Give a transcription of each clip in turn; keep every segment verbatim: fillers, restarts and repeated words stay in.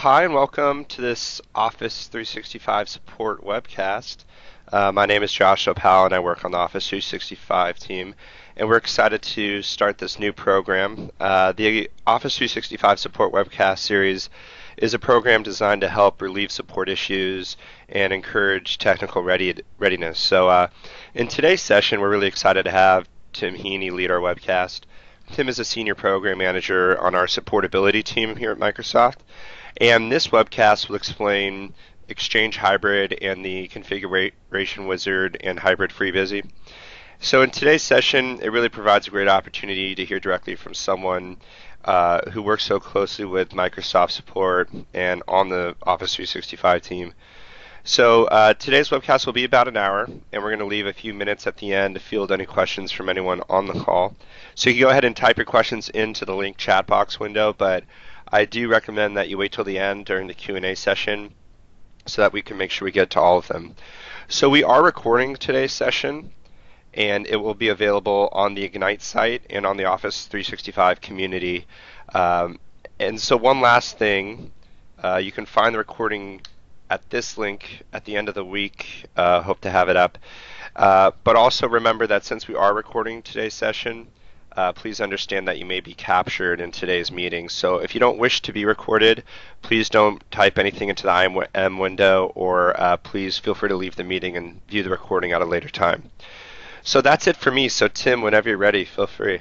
Hi and welcome to this Office three sixty-five support webcast. Uh, my name is Joshua Powell and I work on the Office three sixty-five team, and we're excited to start this new program. Uh, the Office three sixty-five support webcast series is a program designed to help relieve support issues and encourage technical ready readiness. So uh, in today's session, we're really excited to have Tim Heaney lead our webcast. Tim is a senior program manager on our supportability team here at Microsoft. And this webcast will explain Exchange Hybrid and the configuration wizard and hybrid FreeBusy. So in today's session, it really provides a great opportunity to hear directly from someone uh, who works so closely with Microsoft support and on the Office three sixty-five team. So uh, today's webcast will be about an hour, and we're going to leave a few minutes at the end to field any questions from anyone on the call. So you can go ahead and type your questions into the link chat box window, but I do recommend that you wait till the end during the Q and A session so that we can make sure we get to all of them. So we are recording today's session, and it will be available on the Ignite site and on the Office three sixty-five community. Um, and so one last thing, uh, you can find the recording at this link at the end of the week. Uh, hope to have it up. Uh, but also remember that since we are recording today's session, Uh, please understand that you may be captured in today's meeting. So if you don't wish to be recorded, please don't type anything into the I M window, or uh, please feel free to leave the meeting and view the recording at a later time. So that's it for me. So Tim, whenever you're ready, feel free.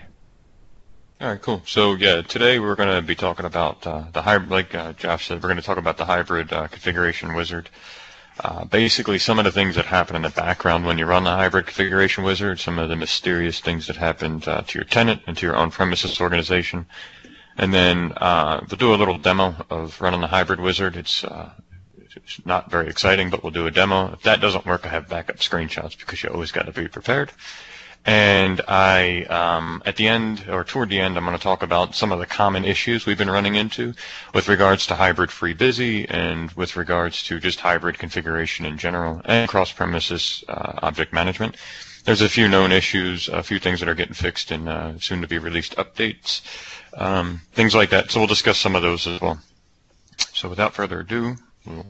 All right, cool. So yeah, today we're going to be talking about uh, the hybrid, like uh, Josh said, we're going to talk about the hybrid uh, configuration wizard. Uh, basically, some of the things that happen in the background when you run the hybrid configuration wizard, some of the mysterious things that happened uh, to your tenant and to your on-premises organization. And then uh, we'll do a little demo of running the hybrid wizard. It's, uh, it's not very exciting, but we'll do a demo. If that doesn't work, I have backup screenshots because you always got to be prepared. And I, um, at the end, or toward the end, I'm going to talk about some of the common issues we've been running into with regards to hybrid FreeBusy and with regards to just hybrid configuration in general and cross-premises uh, object management. There's a few known issues, a few things that are getting fixed in uh, soon-to-be-released updates, um, things like that. So we'll discuss some of those as well. So without further ado, we'll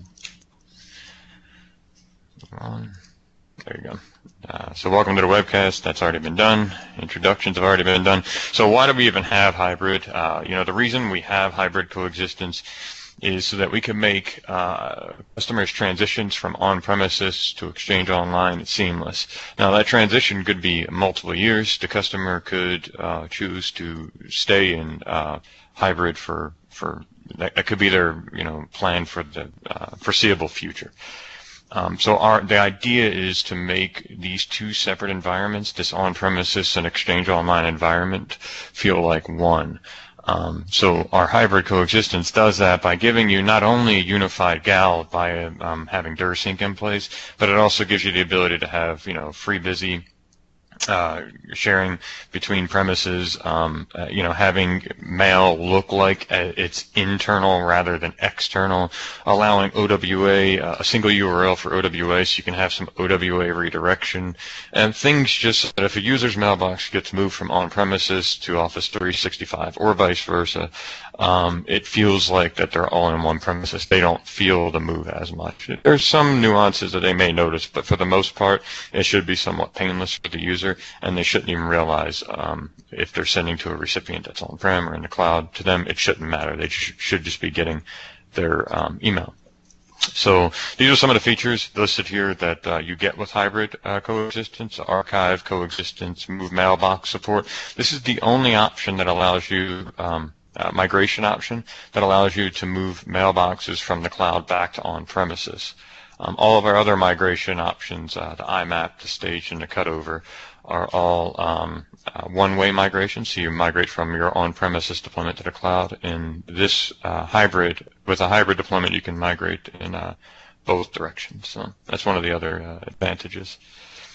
move on. There you go. Uh, so welcome to the webcast. That's already been done. Introductions have already been done. So why do we even have hybrid? Uh, you know, the reason we have hybrid coexistence is so that we can make uh, customers' transitions from on-premises to Exchange Online seamless. Now, that transition could be multiple years. The customer could uh, choose to stay in uh, hybrid for for that, that could be their you know plan for the uh, foreseeable future. Um, so our, the idea is to make these two separate environments, this on-premises and Exchange Online environment, feel like one. Um, so our hybrid coexistence does that by giving you not only a unified G A L by um, having D I R sync in place, but it also gives you the ability to have, you know, FreeBusy Uh, sharing between premises, um, uh, you know, having mail look like uh, it's internal rather than external, allowing O W A, uh, a single U R L for O W A, so you can have some O W A redirection, and things just that if a user's mailbox gets moved from on-premises to Office three sixty-five or vice versa, um, it feels like that they're all in one premises. They don't feel the move as much. There's some nuances that they may notice, but for the most part, it should be somewhat painless for the user, and they shouldn't even realize um, if they're sending to a recipient that's on-prem or in the cloud. To them, it shouldn't matter. They sh should just be getting their um, email. So these are some of the features listed here that uh, you get with hybrid uh, coexistence: archive, coexistence, move mailbox support. This is the only option that allows you, um, uh, migration option, that allows you to move mailboxes from the cloud back to on-premises. Um, all of our other migration options, uh, the I map, the stage, and the cutover, are all um, uh, one-way migration. So you migrate from your on-premises deployment to the cloud. In this uh, hybrid, with a hybrid deployment, you can migrate in uh, both directions. So that's one of the other uh, advantages.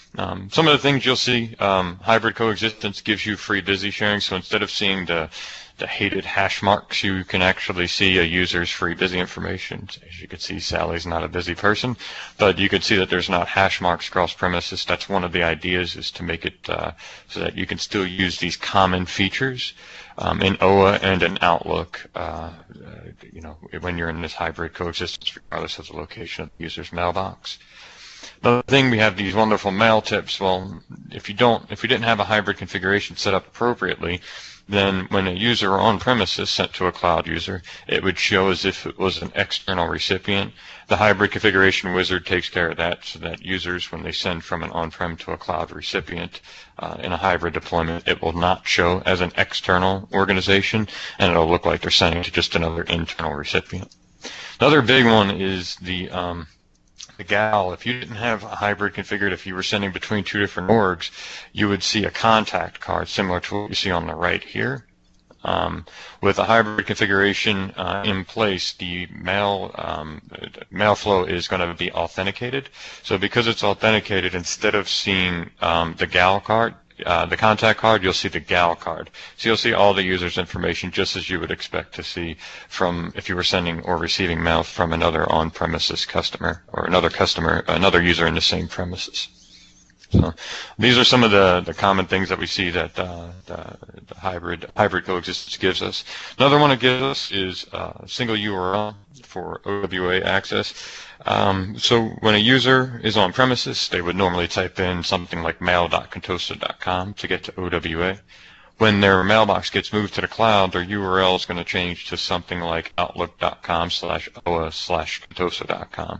Um, some of the things you'll see, um, hybrid coexistence gives you free busy sharing. So instead of seeing the, the hated hash marks, you can actually see a user's free busy information. As you can see, Sally's not a busy person, but you can see that there's not hash marks cross premises. That's one of the ideas, is to make it uh, so that you can still use these common features um, in O A and in Outlook, uh, uh, you know, when you're in this hybrid coexistence, regardless of the location of the user's mailbox. The thing, we have these wonderful mail tips. Well, if you don't, if we didn't have a hybrid configuration set up appropriately, then when a user on premises sent to a cloud user, it would show as if it was an external recipient. The hybrid configuration wizard takes care of that, so that users, when they send from an on-prem to a cloud recipient uh, in a hybrid deployment, it will not show as an external organization, and it'll look like they're sending to just another internal recipient. Another big one is the um, the G A L. If you didn't have a hybrid configured, if you were sending between two different orgs, you would see a contact card similar to what you see on the right here. Um, with a hybrid configuration uh, in place, the mail um, mail flow is going to be authenticated. So because it's authenticated, instead of seeing um, the G A L card, uh, the contact card, you'll see the G A L card. So you'll see all the user's information, just as you would expect to see from if you were sending or receiving mail from another on-premises customer or another customer, another user in the same premises. So these are some of the, the common things that we see that uh, the, the hybrid hybrid coexistence gives us. Another one it gives us is a single U R L for O W A access. Um, so when a user is on premises, they would normally type in something like mail dot contosa dot com to get to O W A. When their mailbox gets moved to the cloud, their U R L is going to change to something like outlook dot com slash O A slash contosa dot com.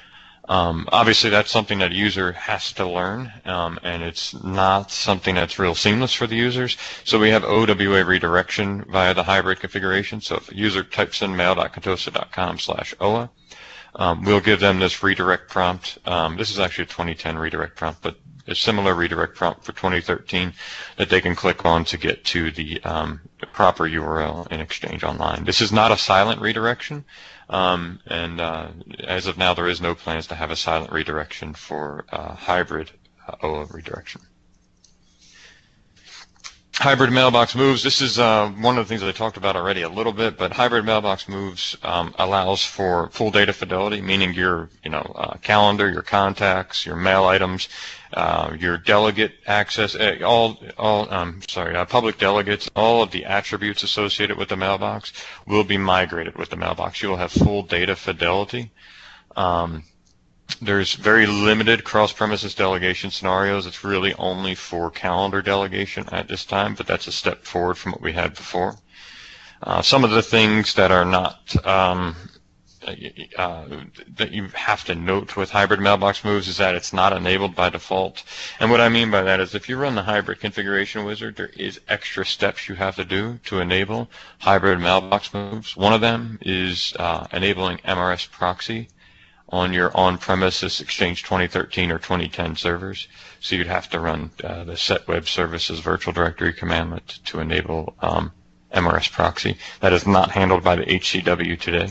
Um, obviously, that's something that a user has to learn, um, and it's not something that's real seamless for the users. So we have O W A redirection via the hybrid configuration. So if a user types in mail dot contosa dot com slash O A, um, we'll give them this redirect prompt. Um, this is actually a twenty ten redirect prompt, but a similar redirect prompt for twenty thirteen that they can click on to get to the, um, the proper U R L in Exchange Online. This is not a silent redirection. Um, and uh, as of now, there is no plans to have a silent redirection for uh, hybrid uh, O A redirection. Hybrid mailbox moves. This is uh, one of the things that I talked about already a little bit, but hybrid mailbox moves um, allows for full data fidelity, meaning your, you know, uh, calendar, your contacts, your mail items, uh, your delegate access, all, all, um, sorry, uh, public delegates, all of the attributes associated with the mailbox will be migrated with the mailbox. You will have full data fidelity. Um, There's very limited cross-premises delegation scenarios. It's really only for calendar delegation at this time, but that's a step forward from what we had before. Uh, some of the things that are not um, uh, that you have to note with hybrid mailbox moves is that it's not enabled by default. And what I mean by that is if you run the hybrid configuration wizard, there is extra steps you have to do to enable hybrid mailbox moves. One of them is uh, enabling M R S proxy on your on-premises Exchange twenty thirteen or twenty ten servers. So you'd have to run uh, the set web services virtual directory commandlet to enable um, M R S proxy. That is not handled by the H C W today.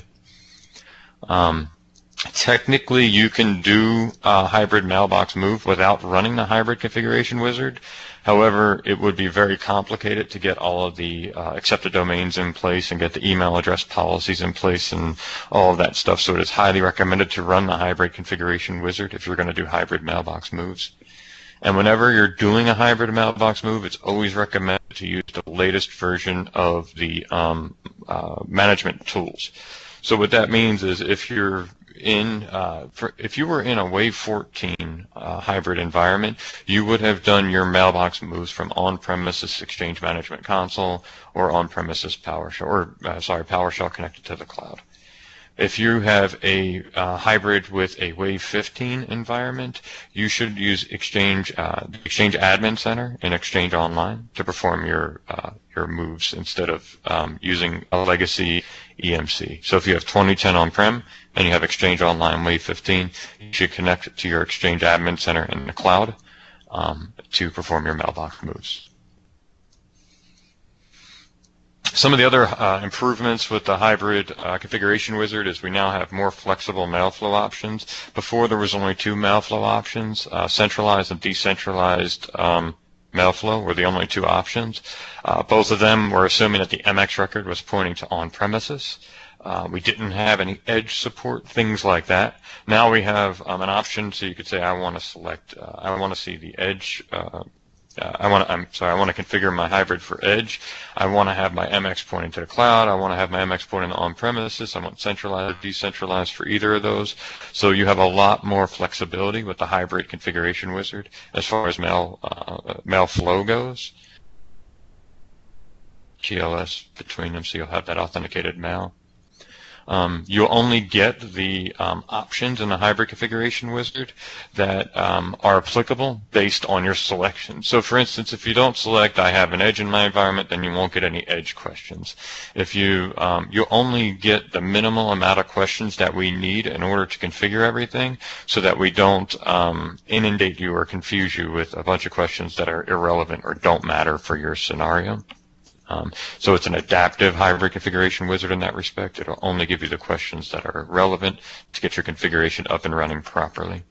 Um, technically, you can do a hybrid mailbox move without running the hybrid configuration wizard. However, it would be very complicated to get all of the uh, accepted domains in place and get the email address policies in place and all of that stuff. So it is highly recommended to run the hybrid configuration wizard if you're going to do hybrid mailbox moves. And whenever you're doing a hybrid mailbox move, it's always recommended to use the latest version of the um, uh, management tools. So what that means is if you're in, uh, for, if you were in a Wave fourteen uh, hybrid environment, you would have done your mailbox moves from on-premises Exchange Management Console or on-premises PowerShell, or uh, sorry, PowerShell connected to the cloud. If you have a uh, hybrid with a Wave fifteen environment, you should use Exchange, uh, Exchange Admin Center in Exchange Online to perform your uh, your moves instead of um, using a legacy E M C. So if you have twenty ten on-prem and you have Exchange Online Wave fifteen, you should connect it to your Exchange Admin Center in the cloud um, to perform your mailbox moves. Some of the other uh, improvements with the hybrid uh, configuration wizard is we now have more flexible mail flow options. Before there was only two mail flow options, uh, centralized and decentralized um, mail flow were the only two options. Uh, both of them were assuming that the M X record was pointing to on-premises. Uh, we didn't have any edge support, things like that. Now we have um, an option, so you could say, I want to select, uh, I want to see the edge. Uh, uh, I want to, I'm sorry, I want to configure my hybrid for edge. I want to have my M X pointing to the cloud. I want to have my M X pointing to on-premises. I want centralized, decentralized for either of those. So you have a lot more flexibility with the hybrid configuration wizard as far as mail uh, mail flow goes. T L S between them, so you'll have that authenticated mail. Um, you'll only get the um, options in the hybrid configuration wizard that um, are applicable based on your selection. So for instance, if you don't select I have an edge in my environment, then you won't get any edge questions. If you, um, you'll only get the minimal amount of questions that we need in order to configure everything so that we don't um, inundate you or confuse you with a bunch of questions that are irrelevant or don't matter for your scenario. Um, so it's an adaptive hybrid configuration wizard in that respect. It'll only give you the questions that are relevant to get your configuration up and running properly.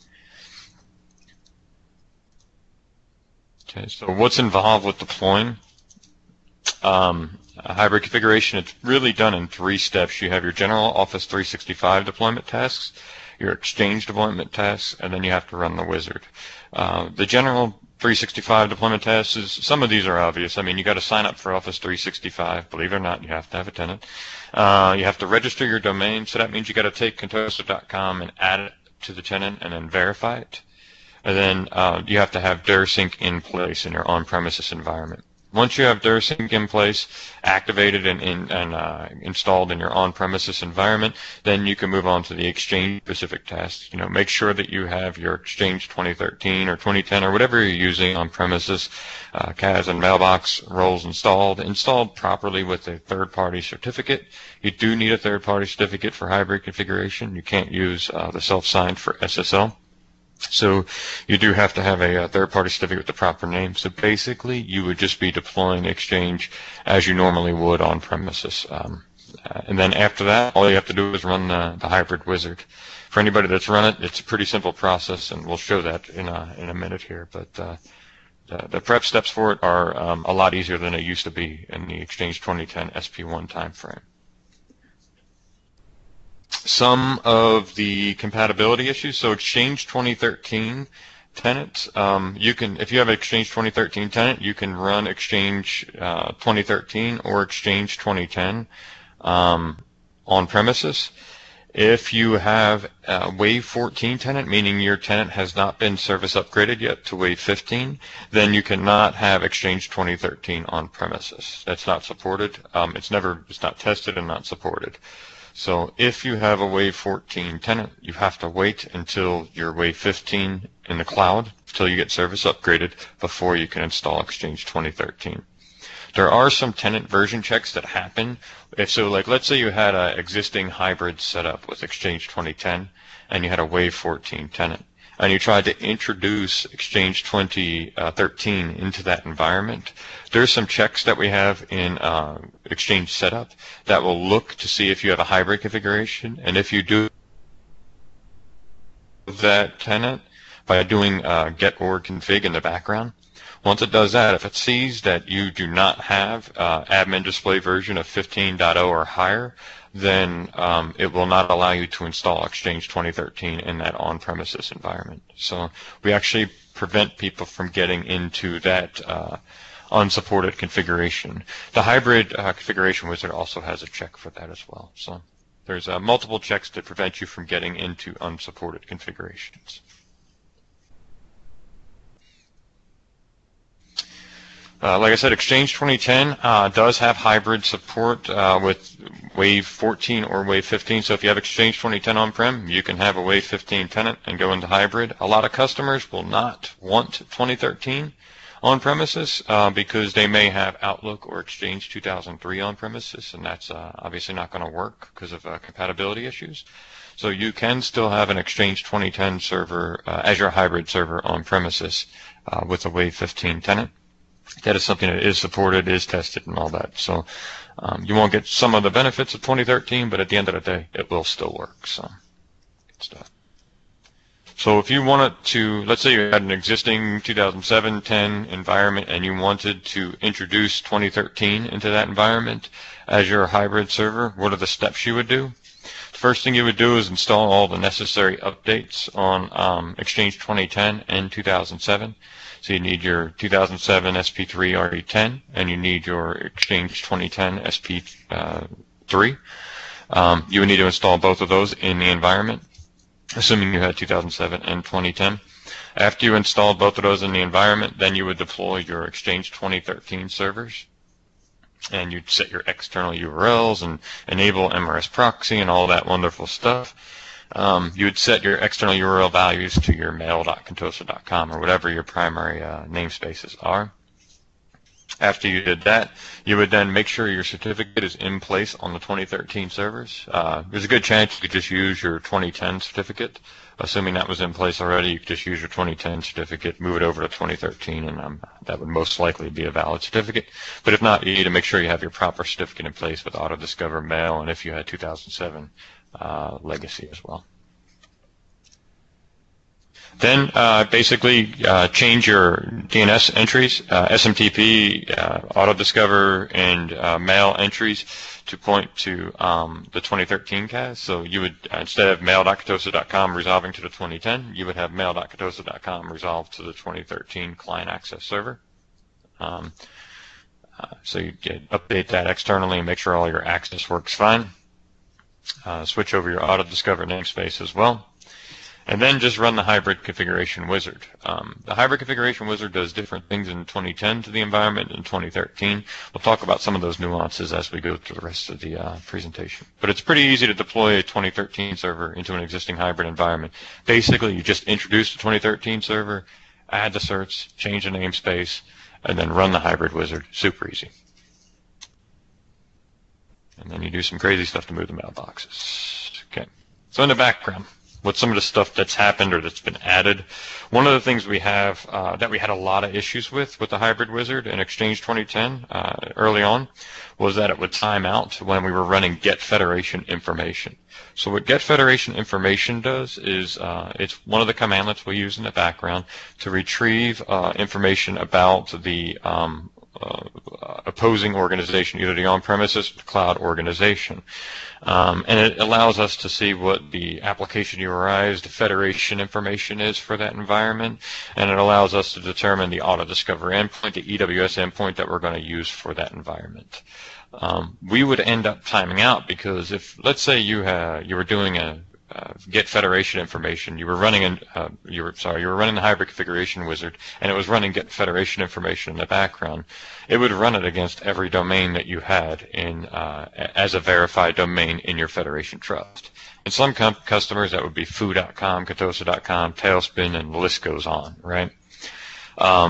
Okay, so what's involved with deploying um, a hybrid configuration? It's really done in three steps. You have your general Office three sixty-five deployment tasks, your Exchange deployment tasks, and then you have to run the wizard. Uh, the general three sixty-five deployment tasks is, some of these are obvious. I mean, you got to sign up for Office three sixty-five. Believe it or not, you have to have a tenant. Uh, you have to register your domain, so that means you got to take contoso dot com and add it to the tenant and then verify it. And then uh, you have to have DirSync in place in your on-premises environment. Once you have DirSync in place, activated and, in, and uh, installed in your on-premises environment, then you can move on to the Exchange-specific tasks. You know, make sure that you have your Exchange twenty thirteen or twenty ten or whatever you're using on-premises, uh, C A S and mailbox roles installed, installed properly with a third-party certificate. You do need a third-party certificate for hybrid configuration. You can't use uh, the self-signed for S S L. So you do have to have a, a third-party certificate with the proper name. So basically, you would just be deploying Exchange as you normally would on premises. Um, uh, and then after that, all you have to do is run the, the hybrid wizard. For anybody that's run it, it's a pretty simple process, and we'll show that in a, in a minute here. But uh, the, the prep steps for it are um, a lot easier than it used to be in the Exchange twenty ten S P one timeframe. Some of the compatibility issues. So Exchange twenty thirteen tenants, um, you can, if you have an Exchange twenty thirteen tenant, you can run Exchange uh, twenty thirteen or Exchange twenty ten um, on premises. If you have a Wave fourteen tenant, meaning your tenant has not been service upgraded yet to Wave fifteen, then you cannot have Exchange twenty thirteen on premises. That's not supported. Um, it's never, it's not tested and not supported. So if you have a Wave fourteen tenant, you have to wait until you're Wave fifteen in the cloud, until you get service upgraded, before you can install Exchange twenty thirteen. There are some tenant version checks that happen. If so, like let's say you had an existing hybrid setup with Exchange twenty ten, and you had a Wave fourteen tenant, and you tried to introduce Exchange twenty thirteen into that environment. There's some checks that we have in uh, Exchange setup that will look to see if you have a hybrid configuration, and if you do that tenant by doing uh, get org config in the background. Once it does that, if it sees that you do not have uh, admin display version of fifteen point oh or higher, then um, it will not allow you to install Exchange twenty thirteen in that on-premises environment. So we actually prevent people from getting into that uh, unsupported configuration. The hybrid uh, configuration wizard also has a check for that as well. So there's uh, multiple checks to prevent you from getting into unsupported configurations. Uh, like I said, Exchange twenty ten uh, does have hybrid support uh, with Wave fourteen or Wave fifteen. So if you have Exchange twenty ten on-prem, you can have a Wave fifteen tenant and go into hybrid. A lot of customers will not want twenty thirteen on-premises uh, because they may have Outlook or Exchange two thousand three on-premises, and that's uh, obviously not going to work because of uh, compatibility issues. So you can still have an Exchange twenty ten server uh, as your hybrid server on-premises uh, with a Wave fifteen tenant. That is something that is supported, is tested, and all that. So um, you won't get some of the benefits of twenty thirteen, but at the end of the day, it will still work. So good stuff. So if you wanted to, let's say you had an existing two thousand seven ten environment and you wanted to introduce twenty thirteen into that environment as your hybrid server, what are the steps you would do? The first thing you would do is install all the necessary updates on um, Exchange twenty ten and two thousand seven. So you need your two thousand seven S P three R E ten and you need your Exchange twenty ten S P three. Um, you would need to install both of those in the environment, assuming you had two thousand seven and twenty ten. After you installed both of those in the environment, then you would deploy your Exchange twenty thirteen servers. And you'd set your external U R Ls and enable M R S proxy and all that wonderful stuff. Um, you would set your external U R L values to your mail dot contosa dot com or whatever your primary uh, namespaces are. After you did that, you would then make sure your certificate is in place on the twenty thirteen servers. Uh, there's a good chance you could just use your twenty ten certificate. Assuming that was in place already, you could just use your twenty ten certificate, move it over to twenty thirteen, and um, that would most likely be a valid certificate. But if not, you need to make sure you have your proper certificate in place with Auto Discover Mail, and if you had two thousand seven uh, Legacy as well. Then uh, basically uh, change your D N S entries, uh, S M T P, uh, Auto Discover, and uh, Mail entries to point to um, the twenty thirteen C A S. So you would, uh, instead of mail dot contosa dot com resolving to the twenty ten, you would have mail dot contosa dot com resolve to the twenty thirteen client access server. Um, uh, so you get, update that externally and make sure all your access works fine. Uh, switch over your Auto Discover namespace as well. And then just run the hybrid configuration wizard. Um, the hybrid configuration wizard does different things in twenty ten to the environment and twenty thirteen. We'll talk about some of those nuances as we go through the rest of the uh, presentation. But it's pretty easy to deploy a twenty thirteen server into an existing hybrid environment. Basically, you just introduce the twenty thirteen server, add the certs, change the namespace, and then run the hybrid wizard. Super easy. And then you do some crazy stuff to move the mailboxes. Okay. So in the background, what's some of the stuff that's happened or that's been added? One of the things we have uh, that we had a lot of issues with with the hybrid wizard in Exchange twenty ten uh, early on was that it would time out when we were running get federation information. So what get federation information does is uh, it's one of the commandlets we use in the background to retrieve uh, information about the um, Uh, opposing organization, either the on-premises or the cloud organization. Um, and it allows us to see what the application U R Is, the federation information is for that environment, and it allows us to determine the Auto Discover endpoint, the E W S endpoint that we're going to use for that environment. Um, we would end up timing out because if, let's say you, uh, you were doing a Uh, get federation information. You were running in, uh, you were sorry, you were running the hybrid configuration wizard, and it was running get federation information in the background. It would run it against every domain that you had in uh, as a verified domain in your federation trust. In some customers, that would be foo dot com, contosa dot com, Tailspin, and the list goes on, right? Um,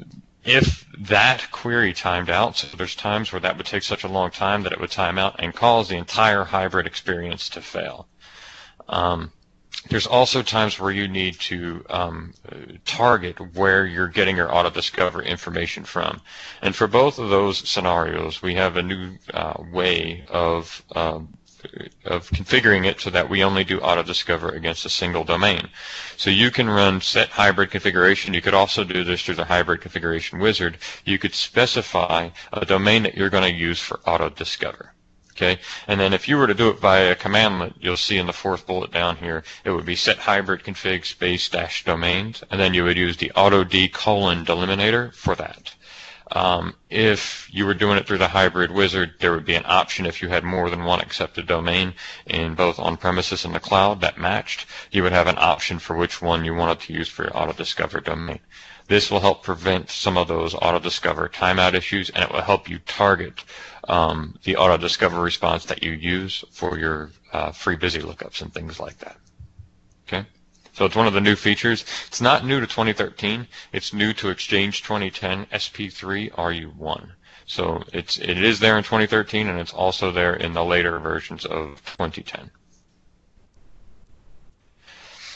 if that query timed out, so there's times where that would take such a long time that it would time out and cause the entire hybrid experience to fail. Um, there's also times where you need to um, target where you're getting your Auto Discover information from. And for both of those scenarios, we have a new uh, way of, um, of configuring it so that we only do Auto Discover against a single domain. So you can run set hybrid configuration. You could also do this through the hybrid configuration wizard. You could specify a domain that you're going to use for Auto Discover. Okay, and then if you were to do it via a commandlet, you'll see in the fourth bullet down here, it would be set hybrid config space dash domains, and then you would use the auto d colon delimiter for that. Um, if you were doing it through the hybrid wizard, there would be an option if you had more than one accepted domain in both on-premises and the cloud that matched. You would have an option for which one you wanted to use for your Auto Discover domain. This will help prevent some of those Auto Discover timeout issues, and it will help you target um, the Auto Discover response that you use for your uh, free busy lookups and things like that. Okay, so it's one of the new features. It's not new to twenty thirteen. It's new to Exchange twenty ten S P three R U one. So it's it is there in twenty thirteen, and it's also there in the later versions of twenty ten.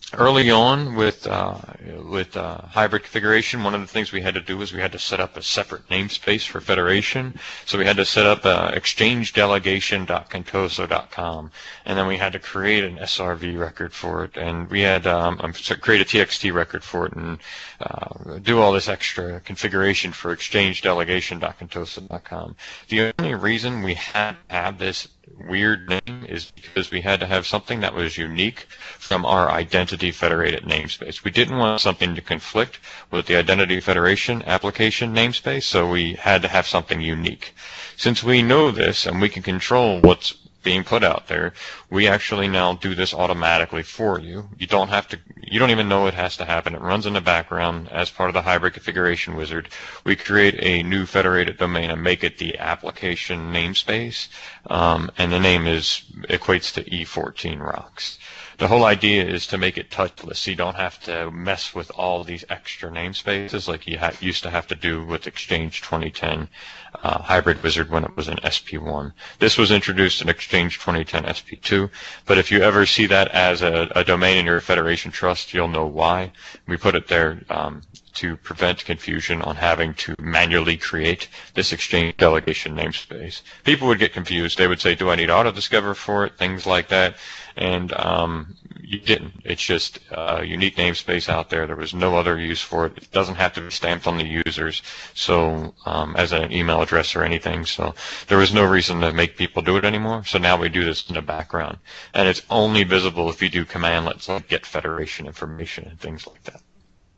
Early on with uh, with uh, hybrid configuration, one of the things we had to do was we had to set up a separate namespace for federation. So we had to set up uh, exchange delegation dot contoso dot com, and then we had to create an S R V record for it, and we had um, um, create a T X T record for it, and uh, do all this extra configuration for exchange delegation dot contoso dot com. The only reason we had to have this weird name is because we had to have something that was unique from our identity federated namespace. We didn't want something to conflict with the identity federation application namespace, so we had to have something unique. Since we know this and we can control what's being put out there, we actually now do this automatically for you. You don't have to, you don't even know it has to happen. It runs in the background as part of the hybrid configuration wizard. We create a new federated domain and make it the application namespace, um, and the name is equates to E fourteen rocks. The whole idea is to make it touchless, so you don't have to mess with all these extra namespaces like you ha used to have to do with Exchange twenty ten uh, Hybrid Wizard when it was in S P one. This was introduced in Exchange twenty ten S P two, but if you ever see that as a, a domain in your Federation Trust, you'll know why. We put it there um, to prevent confusion on having to manually create this Exchange delegation namespace. People would get confused. They would say, do I need Auto-Discover for it? Things like that. And um, you didn't. It's just a unique namespace out there. There was no other use for it. It doesn't have to be stamped on the users, so um, as an email address or anything. So there was no reason to make people do it anymore. So now we do this in the background, and it's only visible if you do commandlets like get federation information and things like that.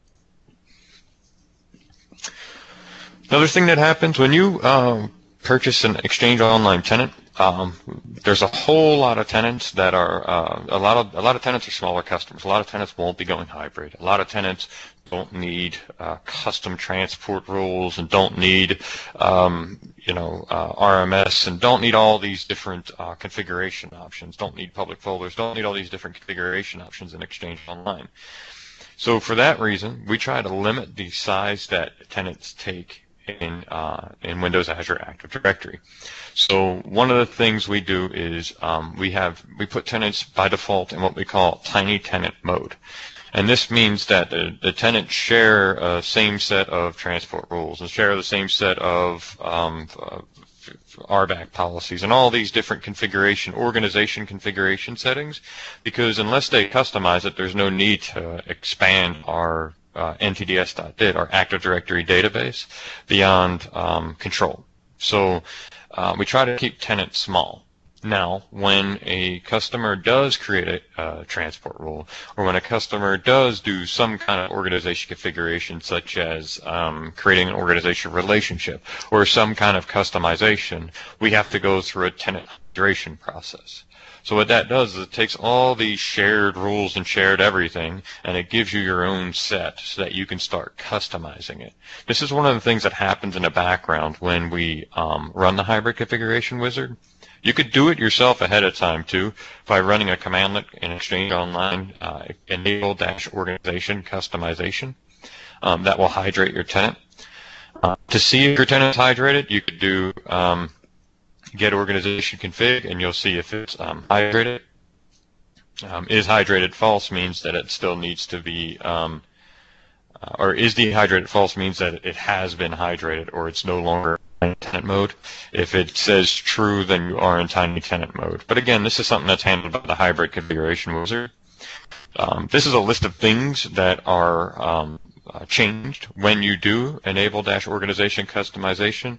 Another thing that happens when you uh, purchase an Exchange Online tenant, um, there's a whole lot of tenants that are uh, a lot of a lot of tenants are smaller customers. A lot of tenants won't be going hybrid. A lot of tenants don't need uh, custom transport rules and don't need um, you know uh, R M S and don't need all these different uh, configuration options. Don't need public folders. Don't need all these different configuration options in Exchange Online. So for that reason, we try to limit the size that tenants take in uh, in Windows Azure Active Directory. So one of the things we do is um, we have we put tenants by default in what we call tiny tenant mode, and this means that the, the tenants share a same set of transport rules and share the same set of um, uh, R B A C policies and all these different configuration, organization configuration settings, because unless they customize it, there's no need to expand our uh, N T D S dot D I T, our Active Directory database, beyond um, control. So uh, we try to keep tenants small. Now, when a customer does create a uh, transport rule, or when a customer does do some kind of organization configuration, such as um, creating an organization relationship, or some kind of customization, we have to go through a tenant hydration process. So what that does is it takes all these shared rules and shared everything, and it gives you your own set so that you can start customizing it. This is one of the things that happens in the background when we um, run the hybrid configuration wizard. You could do it yourself ahead of time too by running a commandlet in Exchange Online, uh, enable-organization customization. Um, that will hydrate your tenant. Uh, to see if your tenant is hydrated, you could do um, get organization config, and you'll see if it's um, hydrated. Um, is hydrated false means that it still needs to be, um, uh, or is dehydrated false means that it has been hydrated or it's no longer in tenant mode. If it says true, then you are in tiny tenant mode. But again, this is something that's handled by the hybrid configuration wizard. Um, this is a list of things that are um, uh, changed when you do enable-organization customization,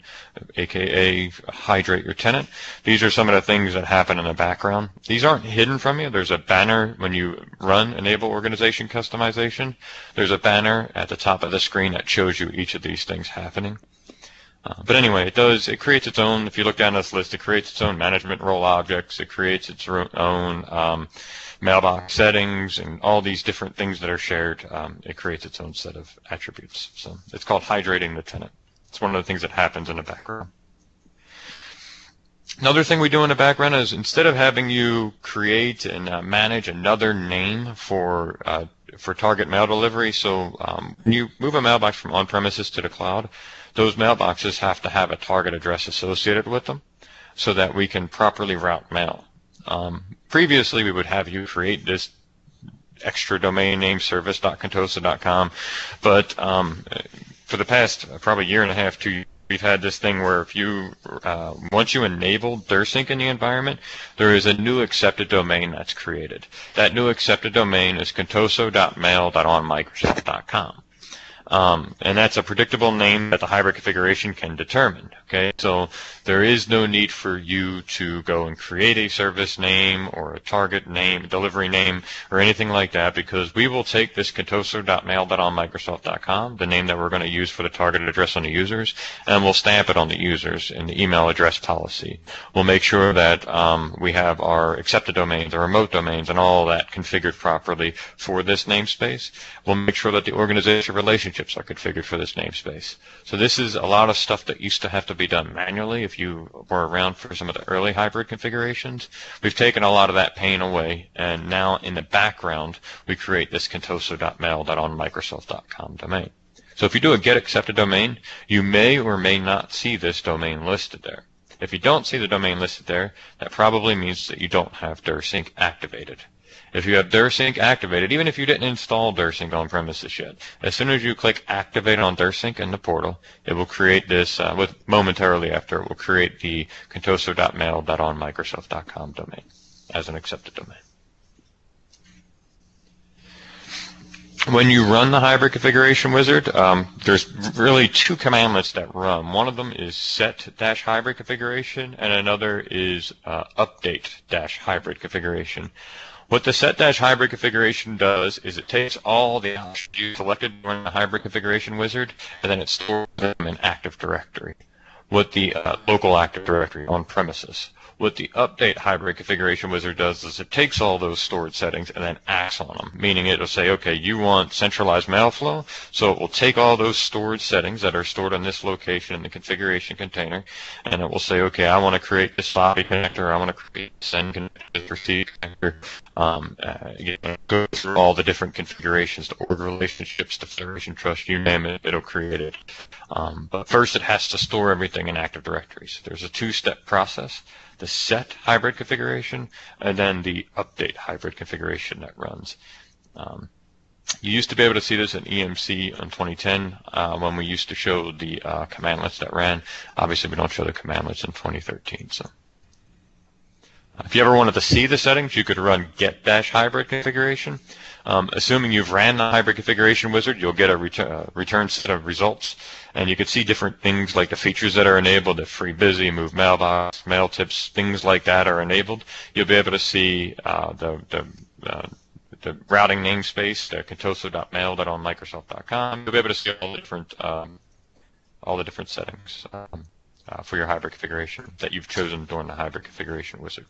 aka hydrate your tenant. These are some of the things that happen in the background. These aren't hidden from you. There's a banner when you run enable-organization customization. There's a banner at the top of the screen that shows you each of these things happening. Uh, but anyway, it does, it creates its own, if you look down this list, it creates its own management role objects, it creates its own um, mailbox settings, and all these different things that are shared. Um, it creates its own set of attributes. So it's called hydrating the tenant. It's one of the things that happens in the background. Another thing we do in the background is instead of having you create and uh, manage another name for uh, for target mail delivery, so um, when you move a mailbox from on-premises to the cloud, those mailboxes have to have a target address associated with them so that we can properly route mail. Um, previously, we would have you create this extra domain name service dot contoso dot com. But um, for the past uh, probably year and a half, two years, we've had this thing where if you, uh, once you enable DirSync in the environment, there is a new accepted domain that's created. That new accepted domain is contoso dot mail dot on microsoft dot com. Um, and that's a predictable name that the hybrid configuration can determine. Okay, so there is no need for you to go and create a service name or a target name, delivery name, or anything like that, because we will take this contoso dot mail dot on microsoft dot com, the name that we're going to use for the target address on the users, and we'll stamp it on the users in the email address policy. We'll make sure that um, we have our accepted domains, our remote domains, and all that configured properly for this namespace. We'll make sure that the organization relationship are configured for this namespace. So this is a lot of stuff that used to have to be done manually if you were around for some of the early hybrid configurations. We've taken a lot of that pain away, and now in the background we create this contoso dot mail dot on microsoft dot com domain. So if you do a get accepted domain, you may or may not see this domain listed there. If you don't see the domain listed there, that probably means that you don't have DirSync activated. If you have DirSync activated, even if you didn't install DirSync on premises yet, as soon as you click Activate on DirSync in the portal, it will create this, uh, with momentarily after, it will create the contoso dot mail dot on microsoft dot com domain as an accepted domain. When you run the hybrid configuration wizard, um, there's really two commandlets that run. One of them is set-hybrid configuration, and another is uh, update-hybrid configuration. What the set-hybrid configuration does is it takes all the options you selected during the hybrid configuration wizard, and then it stores them in Active Directory, what the uh, local Active Directory on premises. What the update hybrid configuration wizard does is it takes all those stored settings and then acts on them, meaning it will say, okay, you want centralized mail flow, so it will take all those stored settings that are stored on this location in the configuration container, and it will say, okay, I want to create this sloppy connector, I want to create send connector, receive connector, um, uh, you know, go through all the different configurations, the org relationships, the federation trust, you name it, it'll create it. Um, but first it has to store everything in Active Directory. So there's a two-step process. The set hybrid configuration, and then the update hybrid configuration that runs. Um, you used to be able to see this in E M C in twenty ten uh, when we used to show the uh, commandlets that ran. Obviously, we don't show the commandlets in twenty thirteen. So, if you ever wanted to see the settings, you could run get-hybrid configuration. Um, assuming you've ran the hybrid configuration wizard, you'll get a return, uh, return set of results, and you can see different things like the features that are enabled, the free busy, move mailbox, mail tips, things like that are enabled. You'll be able to see uh, the the, uh, the routing namespace, the contoso dot mail dot on microsoft dot com. You'll be able to see all the different um, all the different settings um, uh, for your hybrid configuration that you've chosen during the hybrid configuration wizard.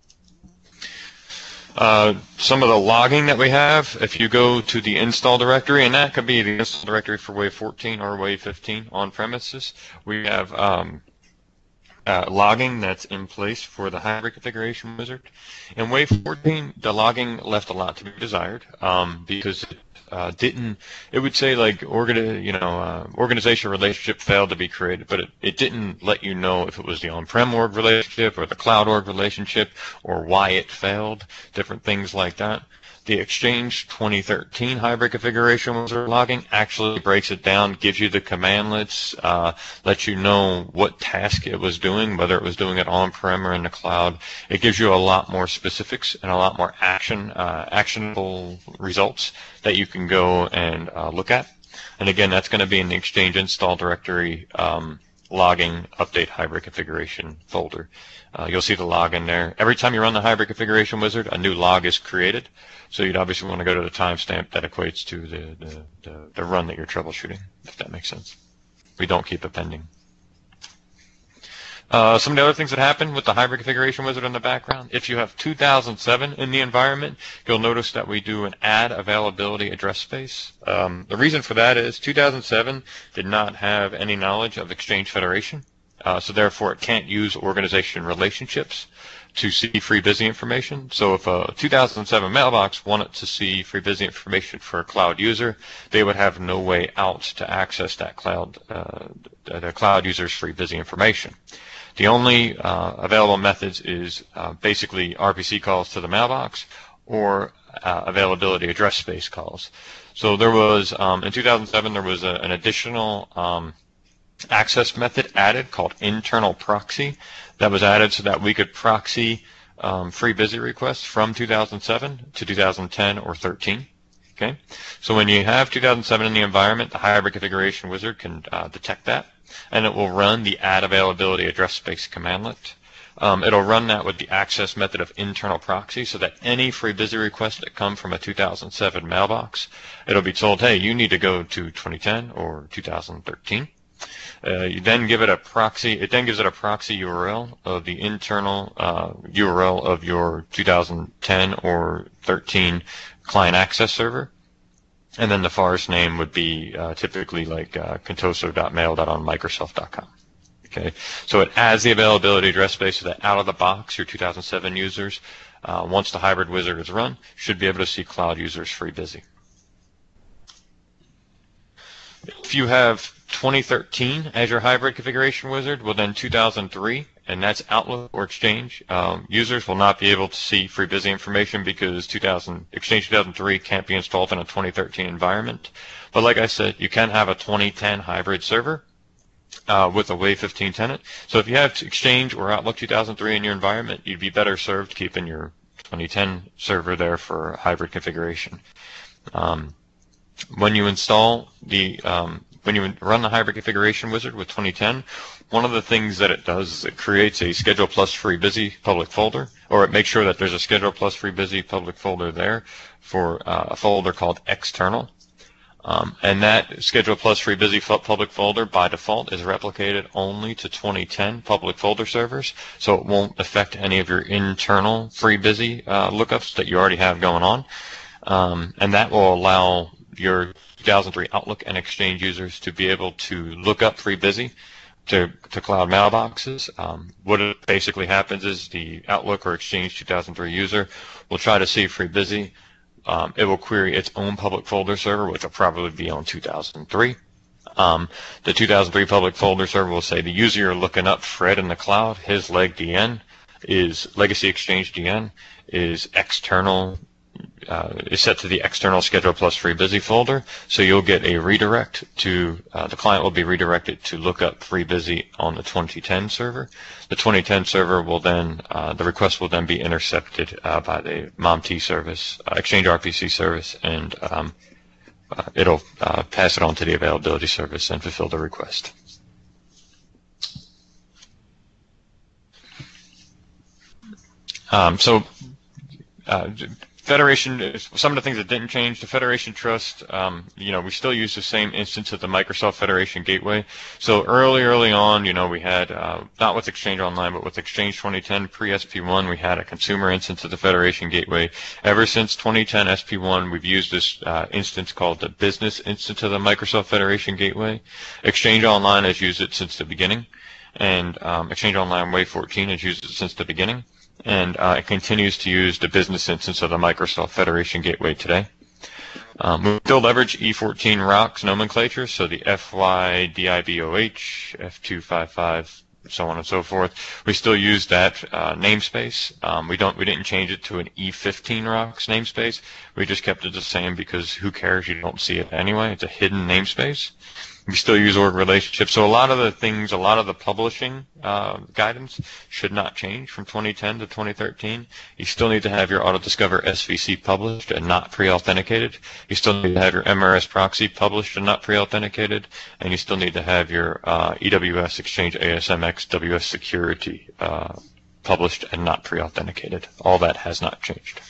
Uh, some of the logging that we have, if you go to the install directory, and that could be the install directory for wave fourteen or wave fifteen on premises, we have um, uh, logging that's in place for the hybrid configuration wizard. In wave fourteen, the logging left a lot to be desired um, because it uh, didn't, it would say like organi you know, uh, organization relationship failed to be created, but it, it didn't let you know if it was the on-prem org relationship or the cloud org relationship or why it failed, different things like that. The Exchange twenty thirteen hybrid configuration wizard logging actually breaks it down, gives you the commandlets, uh, lets you know what task it was doing, whether it was doing it on-prem or in the cloud. It gives you a lot more specifics and a lot more action, uh, actionable results that you can go and uh, look at. And again, that's going to be in the Exchange install directory um, logging update hybrid configuration folder. Uh, you'll see the log in there. Every time you run the hybrid configuration wizard, a new log is created. So you'd obviously want to go to the timestamp that equates to the, the, the, the run that you're troubleshooting, if that makes sense. We don't keep it pending. Uh, some of the other things that happen with the hybrid configuration wizard in the background, if you have two thousand seven in the environment, you'll notice that we do an add availability address space. Um, the reason for that is two thousand seven did not have any knowledge of Exchange Federation, uh, so therefore it can't use organization relationships to see free busy information. So if a two thousand seven mailbox wanted to see free busy information for a cloud user, they would have no way out to access that cloud, uh, the cloud user's free busy information. The only uh, available methods is uh, basically R P C calls to the mailbox or uh, availability address space calls. So there was, um, in two thousand seven, there was a, an additional um, access method added called internal proxy that was added so that we could proxy um, free busy requests from two thousand seven to two thousand ten or thirteen. Okay, so when you have two thousand seven in the environment, the hybrid configuration wizard can uh, detect that, and it will run the add availability address space commandlet. Um, it'll run that with the access method of internal proxy, so that any free busy requests that come from a two thousand seven mailbox, it'll be told, hey, you need to go to twenty ten or two thousand thirteen. Uh, you then give it a proxy. It then gives it a proxy U R L of the internal uh, U R L of your two thousand ten or thirteen client access server, and then the forest name would be uh, typically like uh, contoso dot mail dot on microsoft dot com. Okay, so it adds the availability address space so that out of the box, your two thousand seven users, uh, once the hybrid wizard is run, should be able to see cloud users free busy. If you have twenty thirteen as your hybrid configuration wizard, well then two thousand three, and that's Outlook or Exchange, um, users will not be able to see free busy information because two thousand, Exchange two thousand three can't be installed in a twenty thirteen environment. But like I said, you can have a twenty ten hybrid server uh, with a Wave fifteen tenant. So if you have Exchange or Outlook two thousand three in your environment, you'd be better served keeping your twenty ten server there for hybrid configuration. Um, when you install the um, when you run the hybrid configuration wizard with twenty ten, one of the things that it does is it creates a Schedule Plus Free Busy public folder, or it makes sure that there's a Schedule Plus Free Busy public folder there for uh, a folder called External. Um, and that Schedule Plus Free Busy public folder by default is replicated only to twenty ten public folder servers, so it won't affect any of your internal Free Busy uh, lookups that you already have going on. Um, and that will allow your two thousand three Outlook and Exchange users to be able to look up Free Busy to, to cloud mailboxes. Um, what it basically happens is the Outlook or Exchange two thousand three user will try to see Free Busy. Um, it will query its own public folder server, which will probably be on two thousand three. Um, the two thousand three public folder server will say the user you're looking up, Fred in the cloud, his leg D N is Legacy Exchange D N is external. Uh, is set to the external Schedule Plus Free Busy folder, so you'll get a redirect to, uh, the client will be redirected to look up Free Busy on the twenty ten server. The twenty ten server will then, uh, the request will then be intercepted uh, by the M O M T service, uh, Exchange R P C service, and um, uh, it'll uh, pass it on to the availability service and fulfill the request. Um, so, uh, Federation, some of the things that didn't change, the Federation Trust, um, you know, we still use the same instance of the Microsoft Federation Gateway. So early, early on, you know, we had, uh, not with Exchange Online, but with Exchange twenty ten pre-S P one, we had a consumer instance of the Federation Gateway. Ever since twenty ten S P one, we've used this uh, instance called the business instance of the Microsoft Federation Gateway. Exchange Online has used it since the beginning, and um, Exchange Online Wave fourteen has used it since the beginning. And uh, it continues to use the business instance of the Microsoft Federation Gateway today. Um, we still leverage E fourteen ROCs nomenclature, so the F Y D I B O H, F two fifty-five, so on and so forth. We still use that uh, namespace. Um, we don't, we didn't change it to an E fifteen ROCs namespace. We just kept it the same because who cares? You don't see it anyway. It's a hidden namespace. We still use org relationships. So a lot of the things, a lot of the publishing uh, guidance should not change from twenty ten to twenty thirteen. You still need to have your AutoDiscover S V C published and not pre-authenticated. You still need to have your M R S proxy published and not pre-authenticated. And you still need to have your uh, E W S Exchange A S M X W S Security uh, published and not pre-authenticated. All that has not changed.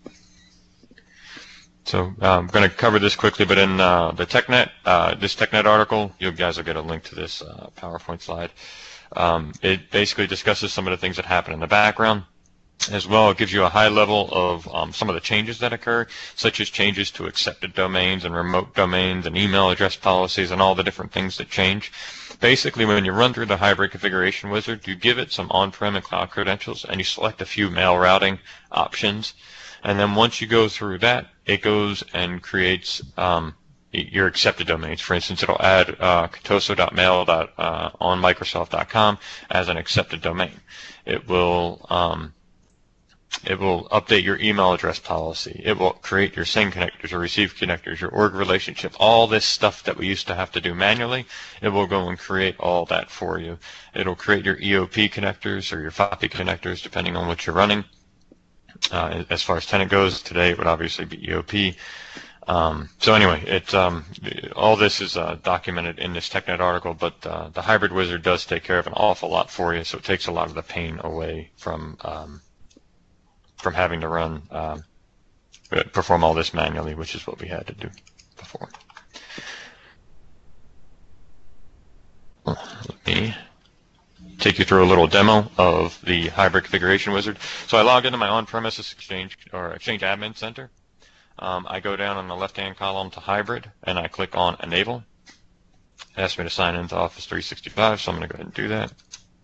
So uh, I'm going to cover this quickly, but in uh, the TechNet, uh, this TechNet article, you guys will get a link to this uh, PowerPoint slide. Um, it basically discusses some of the things that happen in the background. As well, it gives you a high level of um, some of the changes that occur, such as changes to accepted domains and remote domains and email address policies and all the different things that change. Basically, when you run through the hybrid configuration wizard, you give it some on-prem and cloud credentials, and you select a few mail routing options. And then once you go through that, it goes and creates um, your accepted domains. For instance, it'll add uh, contoso dot mail dot on microsoft dot com as an accepted domain. It will um, It will update your email address policy. It will create your send connectors or receive connectors, your org relationship, all this stuff that we used to have to do manually. It will go and create all that for you. It'll create your E O P connectors or your F O P I connectors, depending on what you're running. Uh, as far as tenant goes, today it would obviously be E O P. Um, so anyway, it, um, all this is uh, documented in this TechNet article, but uh, the Hybrid Wizard does take care of an awful lot for you, so it takes a lot of the pain away from um, from having to run, um, perform all this manually, which is what we had to do before. Let me take you through a little demo of the Hybrid Configuration Wizard. So I log into my on-premises Exchange or Exchange Admin Center. Um, I go down on the left-hand column to Hybrid, and I click on Enable. It asks me to sign into Office three sixty-five, so I'm going to go ahead and do that.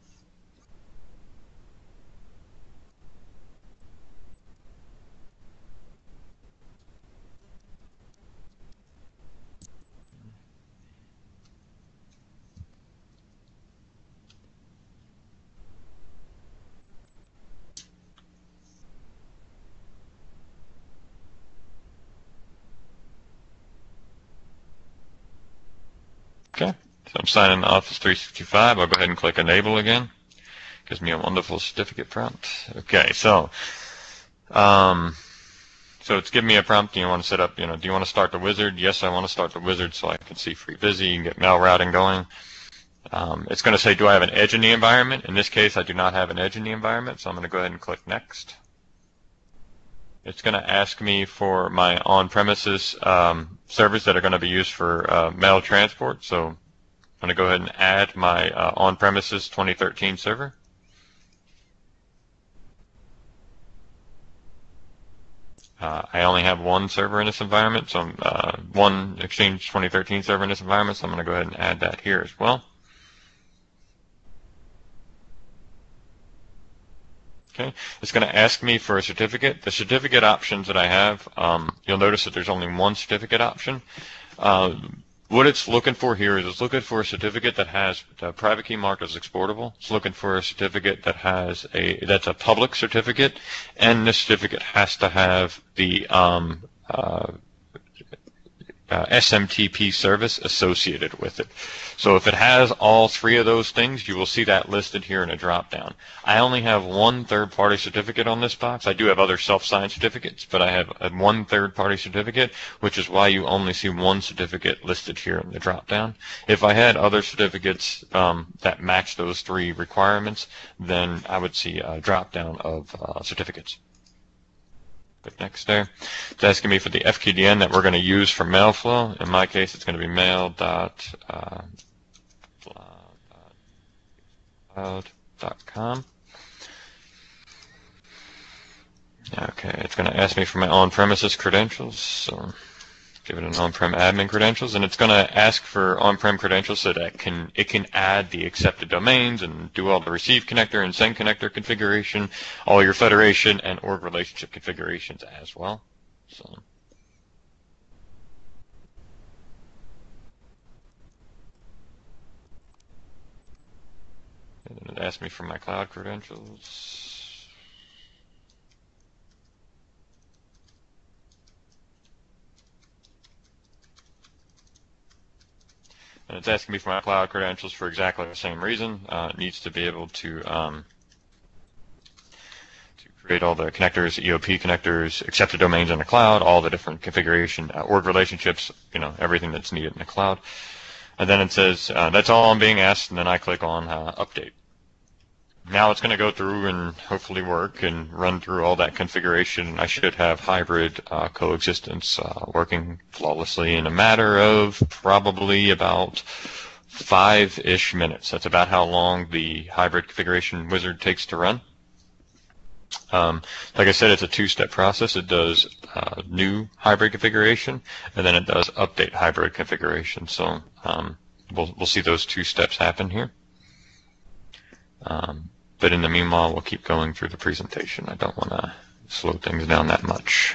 Okay, so I'm signing into Office three sixty-five. I'll go ahead and click Enable again. Gives me a wonderful certificate prompt. Okay, so um, so it's giving me a prompt. Do you want to set up, you know, do you want to start the wizard? Yes, I want to start the wizard so I can see free busy and get mail routing going. Um, it's going to say, do I have an edge in the environment? In this case, I do not have an edge in the environment, so I'm going to go ahead and click Next. It's going to ask me for my on-premises um, servers that are going to be used for uh, mail transport. So I'm going to go ahead and add my uh, on-premises twenty thirteen server. Uh, I only have one server in this environment, so I'm, uh, one Exchange twenty thirteen server in this environment, so I'm going to go ahead and add that here as well. Okay, it's going to ask me for a certificate. The certificate options that I have, um, you'll notice that there's only one certificate option. Uh, what it's looking for here is it's looking for a certificate that has the private key marked as exportable. It's looking for a certificate that has a that's a public certificate, and this certificate has to have the um, uh, uh, S M T P service associated with it. So if it has all three of those things, you will see that listed here in a drop-down. I only have one third-party certificate on this box. I do have other self-signed certificates, but I have one third-party certificate, which is why you only see one certificate listed here in the drop-down. If I had other certificates um, that match those three requirements, then I would see a drop-down of uh, certificates. Click Next there. It's asking me for the F Q D N that we're going to use for mail flow. In my case, it's going to be mail dot cloud dot com. Okay, it's going to ask me for my on-premises credentials. So give it an on-prem admin credentials, and it's going to ask for on-prem credentials so that it can it can add the accepted domains and do all the receive connector and send connector configuration, all your federation and org relationship configurations as well. So and then it asks me for my cloud credentials. And it's asking me for my cloud credentials for exactly the same reason. Uh, it needs to be able to, um, to create all the connectors, E O P connectors, accepted domains in the cloud, all the different configuration, uh, org relationships, you know, everything that's needed in the cloud. And then it says, uh, that's all I'm being asked, and then I click on uh, Update. Now it's going to go through and hopefully work and run through all that configuration. I should have hybrid uh, coexistence uh, working flawlessly in a matter of probably about five-ish minutes. That's about how long the hybrid configuration wizard takes to run. Um, like I said, it's a two-step process. It does uh, new hybrid configuration, and then it does update hybrid configuration. So um, we'll, we'll see those two steps happen here. Um, but in the meanwhile, we'll keep going through the presentation. I don't want to slow things down that much.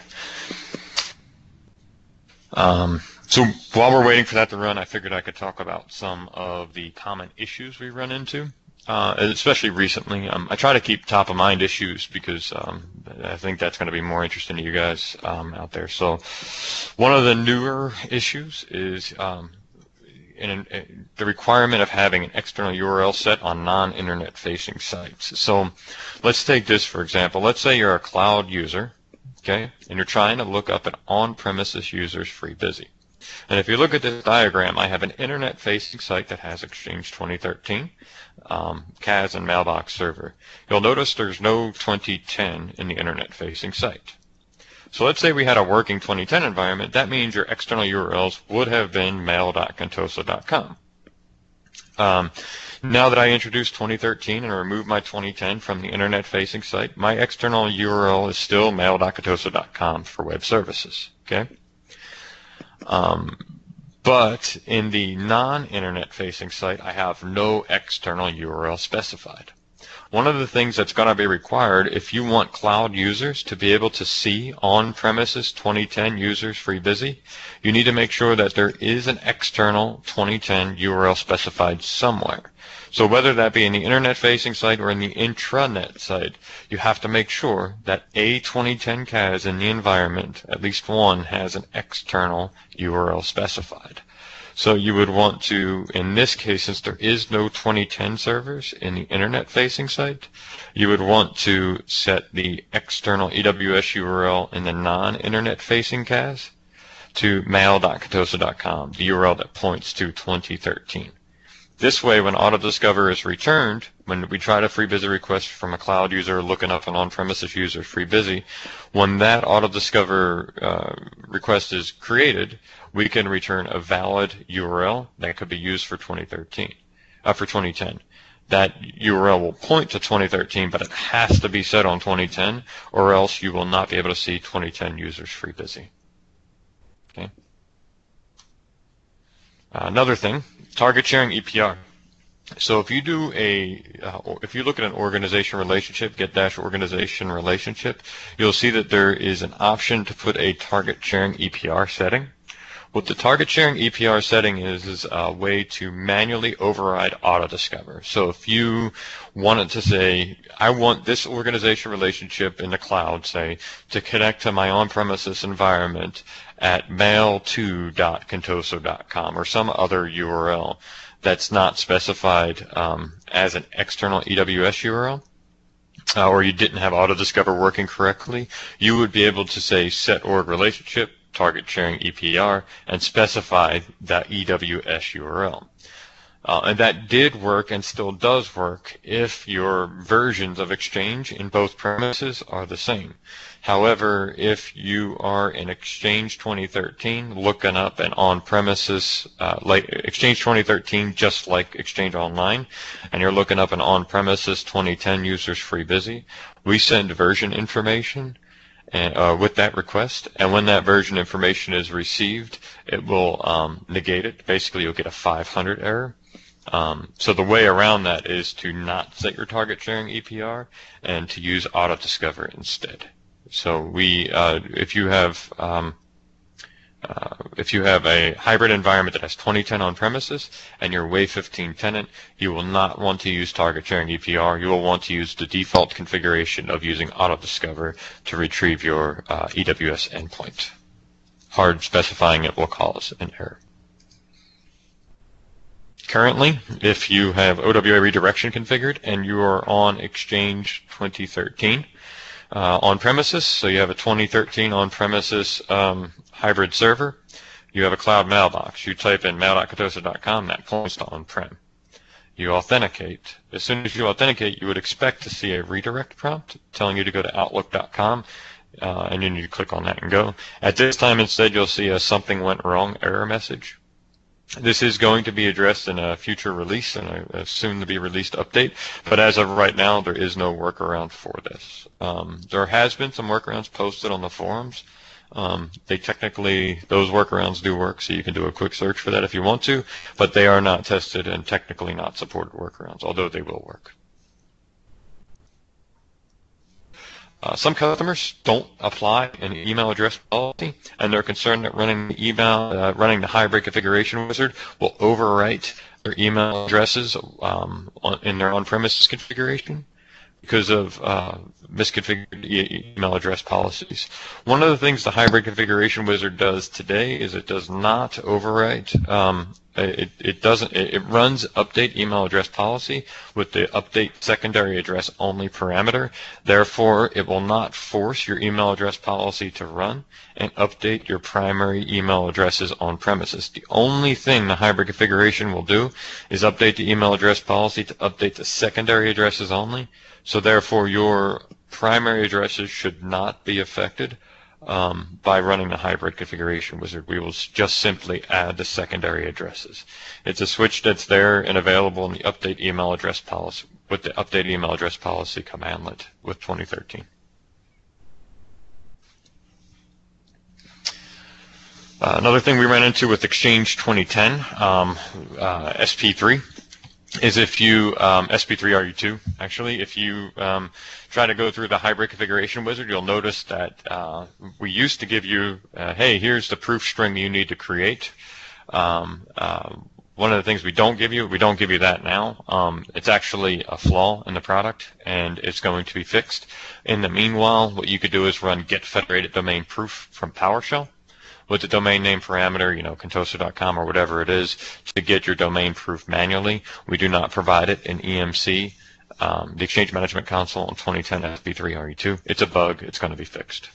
Um, so while we're waiting for that to run, I figured I could talk about some of the common issues we run into. uh, especially recently. Um, I try to keep top of mind issues because um, I think that's going to be more interesting to you guys um, out there. So one of the newer issues is um, in, in the requirement of having an external U R L set on non-internet facing sites. So let's take this for example. Let's say you're a cloud user, okay, and you're trying to look up an on-premises user's free busy. And if you look at this diagram, I have an internet-facing site that has Exchange twenty thirteen, um, C A S and mailbox server. You'll notice there's no twenty ten in the internet-facing site. So let's say we had a working twenty ten environment. That means your external U R Ls would have been mail dot contoso dot com. Um, now that I introduced twenty thirteen and removed my twenty ten from the internet-facing site, my external U R L is still mail dot contoso dot com for web services. Okay. Um, but in the non-internet facing site, I have no external U R L specified. One of the things that's going to be required if you want cloud users to be able to see on-premises twenty ten users free busy, you need to make sure that there is an external twenty ten U R L specified somewhere. So whether that be in the internet-facing site or in the intranet site, you have to make sure that a twenty ten C A S in the environment, at least one, has an external U R L specified. So you would want to, in this case, since there is no twenty ten servers in the internet-facing site, you would want to set the external E W S U R L in the non-internet-facing C A S to mail dot contoso dot com, the U R L that points to twenty thirteen. This way, when AutoDiscover is returned, when we try to free busy request from a cloud user looking up an on-premises user free busy, when that AutoDiscover uh, request is created, we can return a valid U R L that could be used for twenty thirteen, uh, for twenty ten. That U R L will point to twenty thirteen, but it has to be set on twenty ten, or else you will not be able to see twenty ten users free busy. Okay. Uh, another thing, target sharing E P R. So if you do a, uh, if you look at an organization relationship, get dash organization relationship, you'll see that there is an option to put a target sharing E P R setting. What the target sharing E P R setting is, is a way to manually override AutoDiscover. So if you wanted to say, I want this organization relationship in the cloud, say, to connect to my on-premises environment at mail two dot contoso dot com or some other U R L that's not specified um, as an external E W S U R L, uh, or you didn't have AutoDiscover working correctly, you would be able to say set org relationship, target sharing E P R, and specify that E W S U R L. Uh, and that did work and still does work if your versions of Exchange in both premises are the same. However, if you are in Exchange twenty thirteen looking up an on-premises, uh, like Exchange twenty thirteen just like Exchange Online, and you're looking up an on-premises twenty ten users free busy, we send version information and, uh, with that request, and when that version information is received, it will um, negate it. Basically, you'll get a five hundred error. Um, so the way around that is to not set your target sharing E P R and to use AutoDiscover instead. So we, uh, if you have um, uh, if you have a hybrid environment that has twenty ten on premises and your Wave fifteen tenant, you will not want to use target sharing E P R. You will want to use the default configuration of using AutoDiscover to retrieve your uh, E W S endpoint. Hard specifying it will cause an error. Currently, if you have O W A redirection configured and you are on Exchange twenty thirteen uh, on premises, so you have a twenty thirteen on premises um, hybrid server, you have a cloud mailbox. You type in mail dot contoso dot com, that points to on-prem. You authenticate. As soon as you authenticate, you would expect to see a redirect prompt telling you to go to outlook dot com, uh, and you need to click on that and go. At this time, instead, you'll see a something went wrong error message. This is going to be addressed in a future release and a, a soon-to-be-released update, but as of right now, there is no workaround for this. Um, there has been some workarounds posted on the forums. Um, they technically, those workarounds do work, so you can do a quick search for that if you want to, but they are not tested and technically not supported workarounds, although they will work. Uh, some customers don't apply an email address policy, and they're concerned that running the email, uh, running the hybrid configuration wizard will overwrite their email addresses um, on, in their on-premises configuration because of uh, misconfigured e email address policies. One of the things the hybrid configuration wizard does today is it does not overwrite. Um, it, it doesn't. It, it runs update email address policy with the update secondary address only parameter. Therefore, it will not force your email address policy to run and update your primary email addresses on premises. The only thing the hybrid configuration will do is update the email address policy to update the secondary addresses only. So therefore, your primary addresses should not be affected um, by running the hybrid configuration wizard. We will just simply add the secondary addresses. It's a switch that's there and available in the update email address policy with the update email address policy commandlet with twenty thirteen. Uh, another thing we ran into with Exchange twenty ten, um, uh, S P three. Is if you, um, S P three R U two, actually, if you um, try to go through the hybrid configuration wizard, you'll notice that uh, we used to give you, uh, hey, here's the proof string you need to create. Um, uh, one of the things we don't give you, we don't give you that now. Um, it's actually a flaw in the product, and it's going to be fixed. In the meanwhile, what you could do is run get federated domain proof from PowerShell with the domain name parameter, you know, contoso dot com or whatever it is, to get your domain proof manually. We do not provide it in E M C, um, the Exchange Management Console in twenty ten S P three R U two. It's a bug. It's going to be fixed.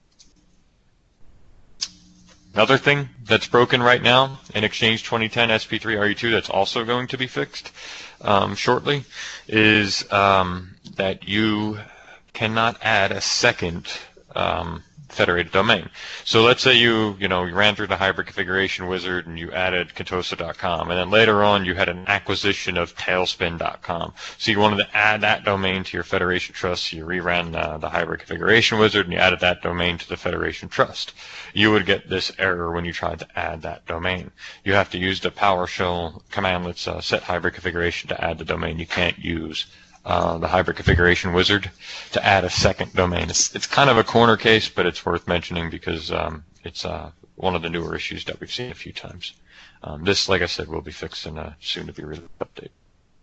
Another thing that's broken right now in Exchange twenty ten S P three R U two that's also going to be fixed um, shortly is um, that you cannot add a second um, federated domain. So let's say you, you know, you ran through the hybrid configuration wizard and you added contoso dot com, and then later on you had an acquisition of tailspin dot com. So you wanted to add that domain to your Federation Trust, so you reran uh, the hybrid configuration wizard and you added that domain to the Federation Trust. You would get this error when you tried to add that domain. You have to use the PowerShell commandlets uh, set hybrid configuration to add the domain. You can't use Uh, the hybrid configuration wizard to add a second domain. It's, it's kind of a corner case, but it's worth mentioning because um, it's uh, one of the newer issues that we've seen a few times. Um, this, like I said, will be fixed in a soon-to-be-released update.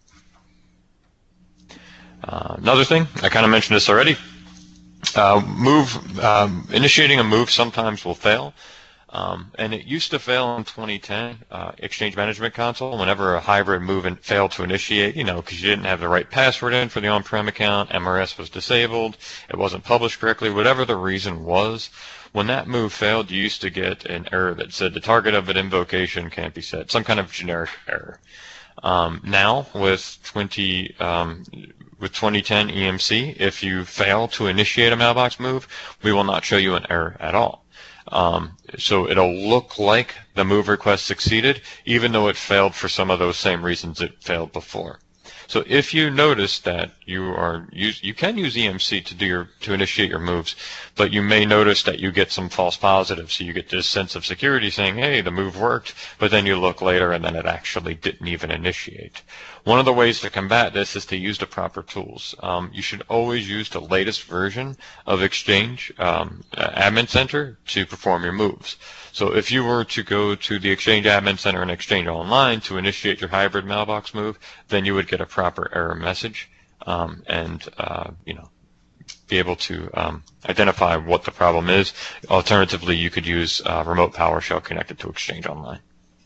Uh, another thing, I kind of mentioned this already. Uh, move, um, initiating a move sometimes will fail. Um, and it used to fail in twenty ten, uh, Exchange Management Console, whenever a hybrid move in, failed to initiate, you know, because you didn't have the right password in for the on-prem account, M R S was disabled, it wasn't published correctly, whatever the reason was. When that move failed, you used to get an error that said the target of an invocation can't be set, some kind of generic error. Um, now, with twenty, um, with twenty ten E M C, if you fail to initiate a mailbox move, we will not show you an error at all. Um, so it'll look like the move request succeeded, even though it failed for some of those same reasons it failed before. So if you notice that you are use, you can use E M C to do your to initiate your moves, but you may notice that you get some false positives. So you get this sense of security saying, "Hey, the move worked," but then you look later and then it actually didn't even initiate. One of the ways to combat this is to use the proper tools. Um, you should always use the latest version of Exchange um, Admin Center to perform your moves. So if you were to go to the Exchange Admin Center and Exchange Online to initiate your hybrid mailbox move, then you would get a proper error message um, and uh, you know, be able to um, identify what the problem is. Alternatively, you could use uh, remote PowerShell connected to Exchange Online.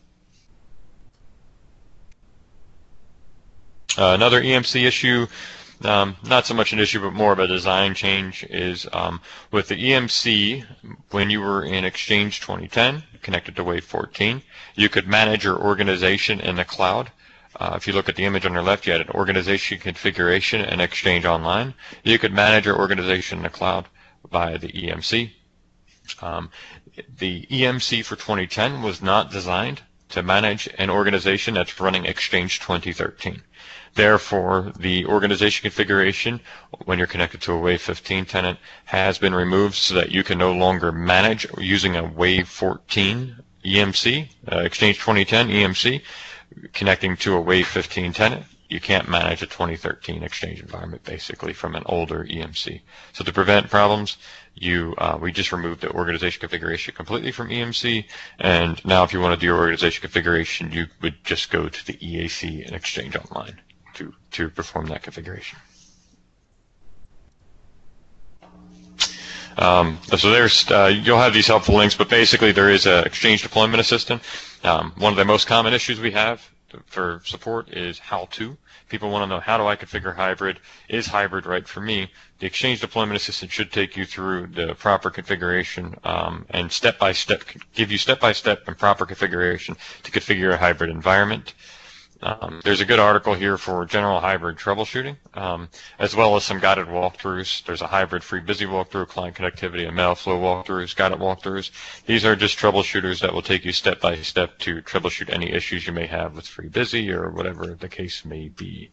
Uh, another E M C issue, um, not so much an issue, but more of a design change, is um, with the E M C, when you were in Exchange twenty ten, connected to Wave fourteen, you could manage your organization in the cloud. Uh, if you look at the image on your left, you had an organization configuration and Exchange Online. You could manage your organization in the cloud via the E M C. Um, the E M C for twenty ten was not designed to manage an organization that's running Exchange twenty thirteen. Therefore, the organization configuration, when you're connected to a Wave fifteen tenant, has been removed so that you can no longer manage using a Wave fourteen E M C, uh, Exchange twenty ten E M C, connecting to a Wave fifteen tenant. you can't manage a twenty thirteen Exchange environment basically from an older E M C. So to prevent problems, you uh, we just removed the organization configuration completely from E M C, and now if you want to do your organization configuration, you would just go to the E A C and Exchange Online to, to perform that configuration. Um, so there's, uh, you'll have these helpful links, but basically there is an Exchange Deployment Assistant. Um, one of the most common issues we have for support is how to. People want to know, how do I configure hybrid? Is hybrid right for me? The Exchange Deployment Assistant should take you through the proper configuration um, and step-by-step, give you step-by-step and proper configuration to configure a hybrid environment. Um, there's a good article here for general hybrid troubleshooting, um, as well as some guided walkthroughs. There's a hybrid free busy walkthrough, client connectivity, and mail flow walkthroughs, guided walkthroughs. These are just troubleshooters that will take you step by step to troubleshoot any issues you may have with free busy or whatever the case may be.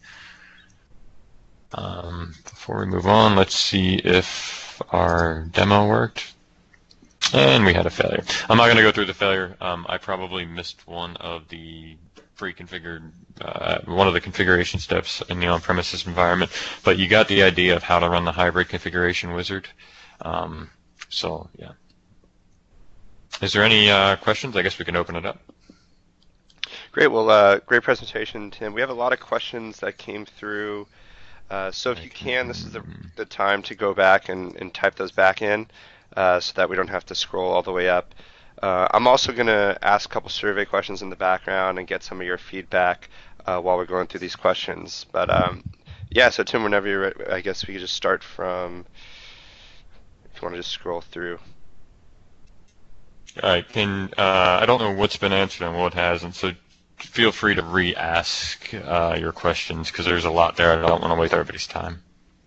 Um, before we move on, let's see if our demo worked. And we had a failure. I'm not going to go through the failure. Um, I probably missed one of the pre-configured, uh, one of the configuration steps in the on-premises environment, but you got the idea of how to run the hybrid configuration wizard. Um, so, yeah. Is there any uh, questions? I guess we can open it up. Great. Well, uh, great presentation, Tim. We have a lot of questions that came through. Uh, so if you can, this is the, the time to go back and, and type those back in uh, so that we don't have to scroll all the way up. Uh, I'm also going to ask a couple survey questions in the background and get some of your feedback uh, while we're going through these questions. But um, yeah, so Tim, whenever you're ready, I guess we could just start from, if you want to just scroll through. All right, can, uh, I don't know what's been answered and what hasn't, so feel free to re-ask uh, your questions because there's a lot there. I don't want to waste everybody's time.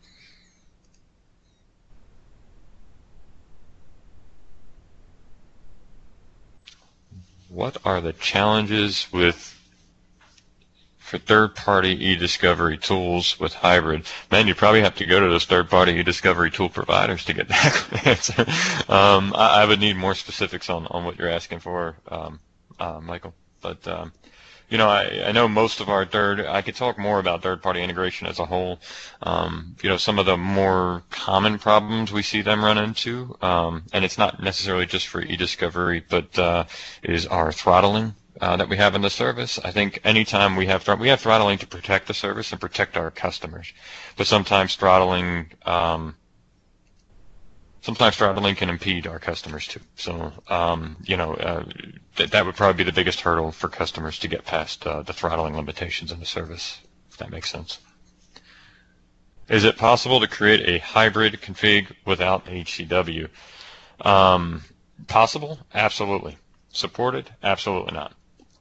What are the challenges with for third-party e-discovery tools with hybrid? Man, you probably have to go to those third-party e-discovery tool providers to get that answer. Um, I, I would need more specifics on, on what you're asking for, um, uh, Michael. But um, you know, I, I know most of our third. I could talk more about third-party integration as a whole. Um, you know, some of the more common problems we see them run into, um, and it's not necessarily just for e-discovery, but uh, is our throttling uh, that we have in the service. I think anytime we have we have throttling to protect the service and protect our customers, but sometimes throttling. Um, Sometimes throttling can impede our customers too. So, um, you know, uh, th that would probably be the biggest hurdle for customers to get past uh, the throttling limitations in the service, if that makes sense. Is it possible to create a hybrid config without H C W? Um, possible? Absolutely. Supported? Absolutely not.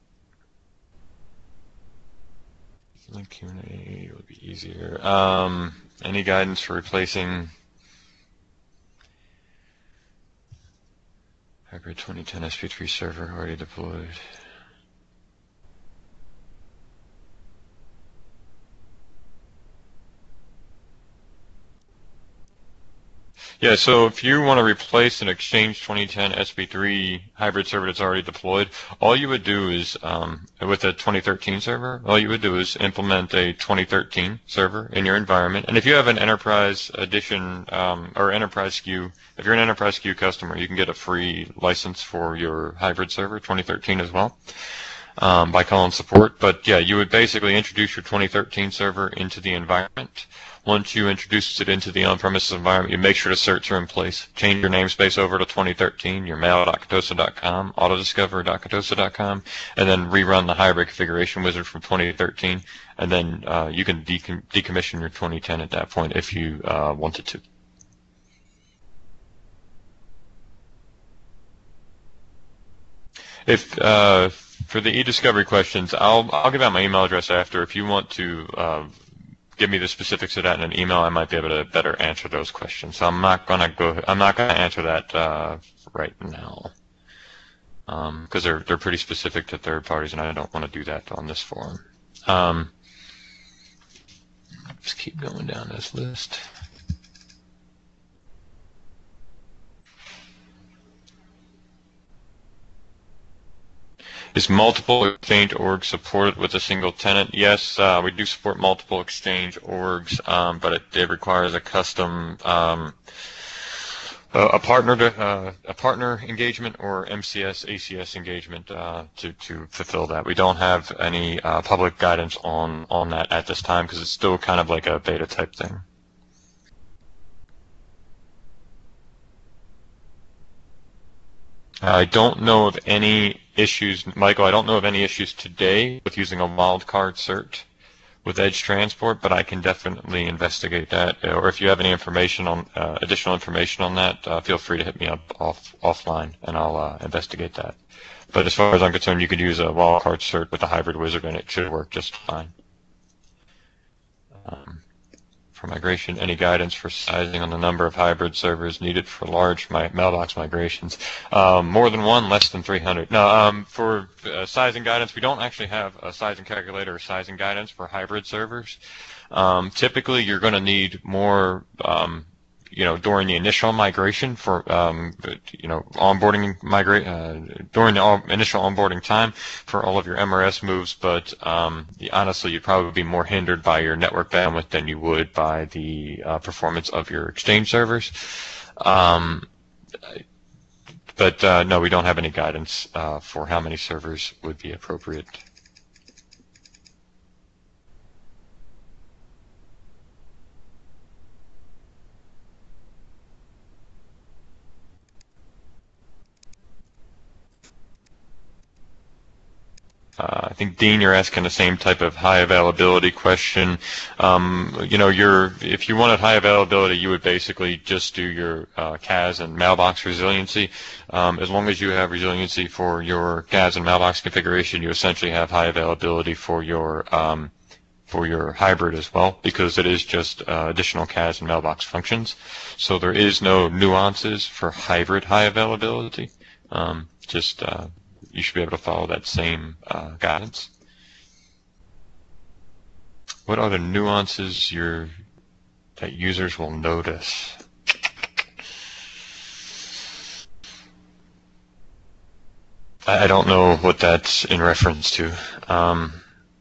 Link Q and A would be easier. Um, any guidance for replacing Hybrid twenty ten S P three server already deployed? Yeah, so if you want to replace an Exchange twenty ten S P three hybrid server that's already deployed, all you would do is, um, with a twenty thirteen server, all you would do is implement a twenty thirteen server in your environment. And if you have an Enterprise Edition um, or Enterprise S K U, if you're an Enterprise S K U customer, you can get a free license for your hybrid server, twenty thirteen as well, um, by calling support. But yeah, you would basically introduce your twenty thirteen server into the environment. Once you introduce it into the on-premises environment, you make sure the certs are in place. Change your namespace over to twenty thirteen, your mail dot katosa dot com, autodiscover dot katosa dot com, and then rerun the hybrid configuration wizard from twenty thirteen, and then uh, you can decom decommission your twenty ten at that point if you uh, wanted to. If uh, for the e-discovery questions, I'll I'll give out my email address after. If you want to uh, give me the specifics of that in an email, I might be able to better answer those questions. So I'm not gonna go. I'm not gonna answer that uh, right now because um, they're they're pretty specific to third parties, and I don't want to do that on this forum. Um, just keep going down this list. Is multiple Exchange orgs supported with a single tenant? Yes, uh, we do support multiple Exchange orgs, um, but it, it requires a custom um, a, a partner to, uh, a partner engagement or M C S A C S engagement uh, to to fulfill that. We don't have any uh, public guidance on on that at this time because it's still kind of like a beta type thing. I don't know of any issues, Michael, I don't know of any issues today with using a wildcard cert with Edge Transport, but I can definitely investigate that. Or if you have any information on, uh, additional information on that, uh, feel free to hit me up off, offline and I'll uh, investigate that. But as far as I'm concerned, you could use a wildcard cert with a hybrid wizard and it should work just fine. Um, For migration, any guidance for sizing on the number of hybrid servers needed for large my mailbox migrations? Um, more than one, less than three hundred. No, um, for uh, sizing guidance, we don't actually have a sizing calculator or sizing guidance for hybrid servers. Um, typically, you're going to need more, um, you know, during the initial migration for, um, you know, onboarding migrate uh, during the initial onboarding time for all of your M R S moves. But um, honestly, you'd probably be more hindered by your network bandwidth than you would by the uh, performance of your Exchange servers. Um, but uh, no, we don't have any guidance uh, for how many servers would be appropriate. Uh, I think, Dean, you're asking the same type of high availability question. Um, you know, you're, if you wanted high availability, you would basically just do your uh, C A S and mailbox resiliency. Um, as long as you have resiliency for your C A S and mailbox configuration, you essentially have high availability for your um, for your hybrid as well, because it is just uh, additional C A S and mailbox functions. So there is no nuances for hybrid high availability. Um, just uh, you should be able to follow that same uh, guidance. What are the nuances your, that users will notice? I, I don't know what that's in reference to. Um,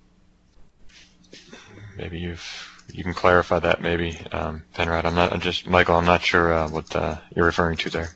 maybe you've you can clarify that. Maybe um, Penrod. I'm not. I'm just Michael. I'm not sure uh, what uh, you're referring to there.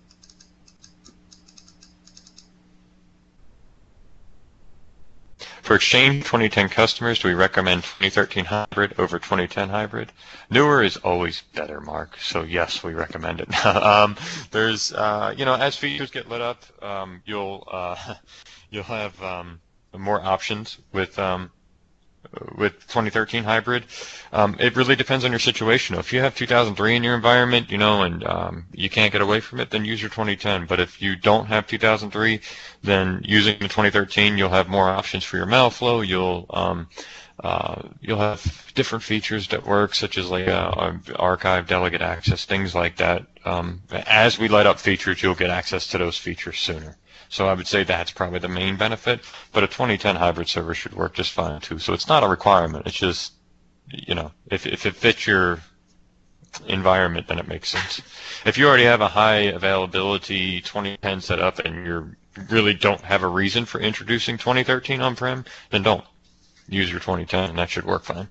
For Exchange twenty ten customers, do we recommend twenty thirteen hybrid over twenty ten hybrid? Newer is always better, Mark. So yes, we recommend it. um, there's, uh, you know, as features get lit up, um, you'll uh, you'll have um, more options with um, with twenty thirteen hybrid. Um, it really depends on your situation. If you have two thousand three in your environment, you know, and um, you can't get away from it, then use your twenty ten. But if you don't have two thousand three, then using the twenty thirteen, you'll have more options for your mail flow. You'll um, uh, you'll have different features that work, such as like uh, archive, delegate access, things like that. Um, as we light up features, you'll get access to those features sooner. So I would say that's probably the main benefit, but a twenty ten hybrid server should work just fine too. So it's not a requirement. It's just, you know, if, if it fits your environment, then it makes sense. If you already have a high availability twenty ten set up and you really don't have a reason for introducing twenty thirteen on-prem, then don't. Use your twenty ten and that should work fine.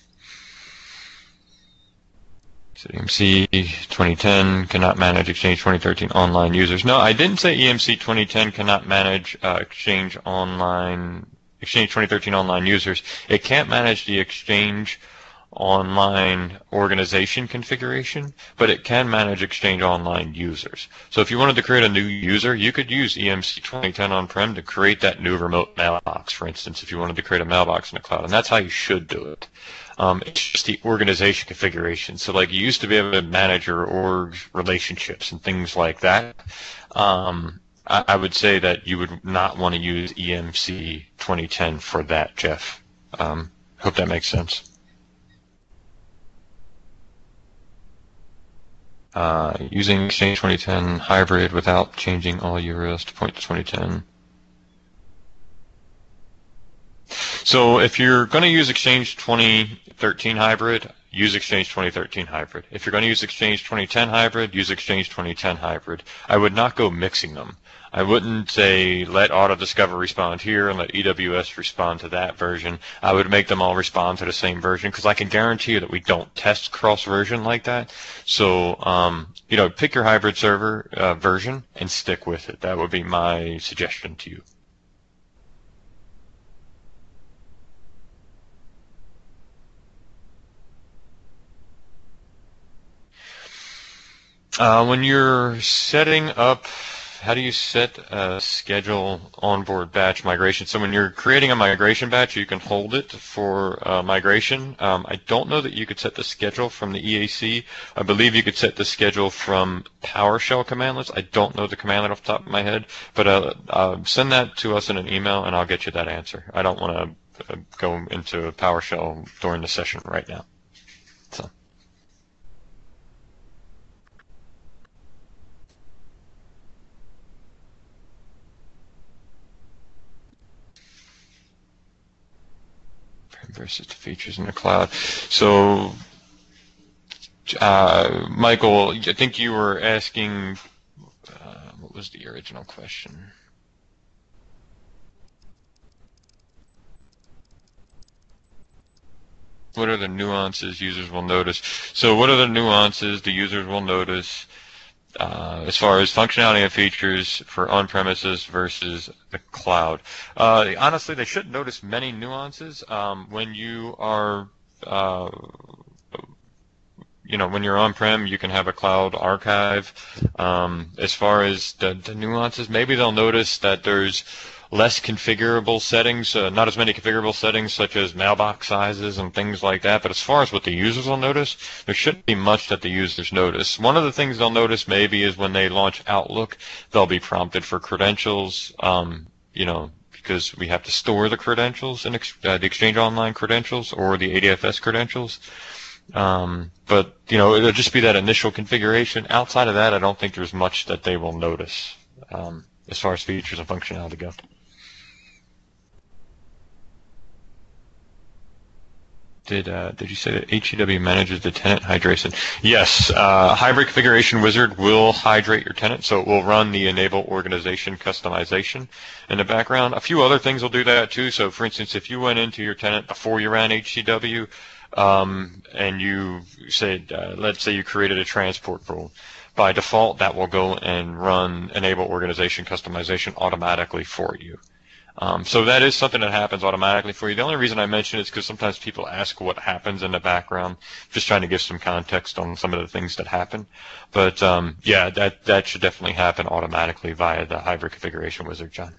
So E M C twenty ten cannot manage Exchange twenty thirteen online users. No, I didn't say E M C twenty ten cannot manage uh, Exchange online, Exchange twenty thirteen online users. It can't manage the Exchange online organization configuration, but it can manage Exchange online users. So if you wanted to create a new user, you could use E M C twenty ten on-prem to create that new remote mailbox, for instance, if you wanted to create a mailbox in the cloud, and that's how you should do it. Um, it's just the organization configuration. So like you used to be able to manage your org relationships and things like that. Um, I, I would say that you would not want to use E M C twenty ten for that, Jeff. Um, hope that makes sense. Uh, using Exchange twenty ten hybrid without changing all U R Ls to point to twenty ten. So if you're going to use Exchange twenty thirteen hybrid, use Exchange twenty thirteen hybrid. If you're going to use Exchange twenty ten hybrid, use Exchange twenty ten hybrid. I would not go mixing them. I wouldn't say let AutoDiscover respond here and let E W S respond to that version. I would make them all respond to the same version, because I can guarantee you that we don't test cross-version like that. So, um, you know, pick your hybrid server uh, version and stick with it. That would be my suggestion to you. Uh, when you're setting up, how do you set a schedule onboard batch migration? So when you're creating a migration batch, you can hold it for uh, migration. Um, I don't know that you could set the schedule from the E A C. I believe you could set the schedule from PowerShell commandlets. I don't know the commandlet off the top of my head, but uh, uh, send that to us in an email and I'll get you that answer. I don't want to go into PowerShell during the session right now. So. Versus the features in the cloud. So, uh, Michael, I think you were asking, uh, what was the original question? What are the nuances users will notice? So what are the nuances the users will notice Uh, as far as functionality and features for on-premises versus the cloud? Uh, honestly, they shouldn't notice many nuances. Um, when you are, uh, you know, when you're on-prem, you can have a cloud archive. Um, as far as the, the nuances, maybe they'll notice that there's less configurable settings, uh, not as many configurable settings such as mailbox sizes and things like that. But as far as what the users will notice, there shouldn't be much that the users notice. One of the things they'll notice maybe is when they launch Outlook, they'll be prompted for credentials, um, you know, because we have to store the credentials, in ex uh, the Exchange Online credentials or the A D F S credentials. Um, but, you know, it'll just be that initial configuration. Outside of that, I don't think there's much that they will notice um, as far as features and functionality go. Did, uh, did you say that H E W manages the tenant hydration? Yes, uh, Hybrid Configuration Wizard will hydrate your tenant, so it will run the enable organization customization in the background. A few other things will do that too. So for instance, if you went into your tenant before you ran H E W, um, and you said, uh, let's say you created a transport rule, by default that will go and run enable organization customization automatically for you. Um, so that is something that happens automatically for you. The only reason I mention it is because sometimes people ask what happens in the background, just trying to give some context on some of the things that happen. But um, yeah, that, that should definitely happen automatically via the Hybrid Configuration Wizard, John.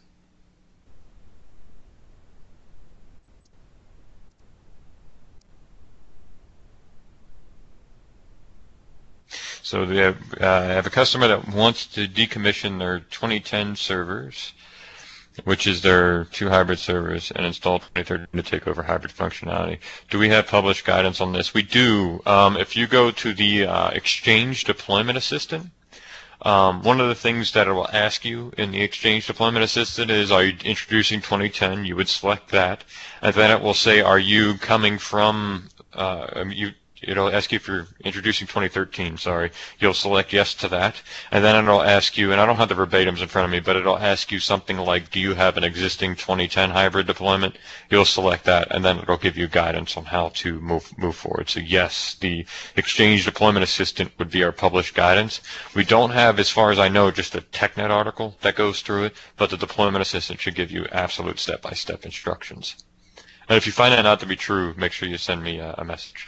So they have, uh, I have a customer that wants to decommission their twenty ten servers, which is their two hybrid servers, and install twenty thirteen to take over hybrid functionality. Do we have published guidance on this? We do. Um, if you go to the uh, Exchange Deployment Assistant, um, one of the things that it will ask you in the Exchange Deployment Assistant is, are you introducing twenty ten? You would select that, and then it will say, are you coming from, uh, you it'll ask you if you're introducing twenty thirteen, sorry. You'll select yes to that, and then it'll ask you, and I don't have the verbatims in front of me, but it'll ask you something like, do you have an existing twenty ten hybrid deployment? You'll select that, and then it'll give you guidance on how to move move forward. So yes, the Exchange Deployment Assistant would be our published guidance. We don't have, as far as I know, just a TechNet article that goes through it, but the Deployment Assistant should give you absolute step-by-step instructions. And if you find that not to be true, make sure you send me a, a message.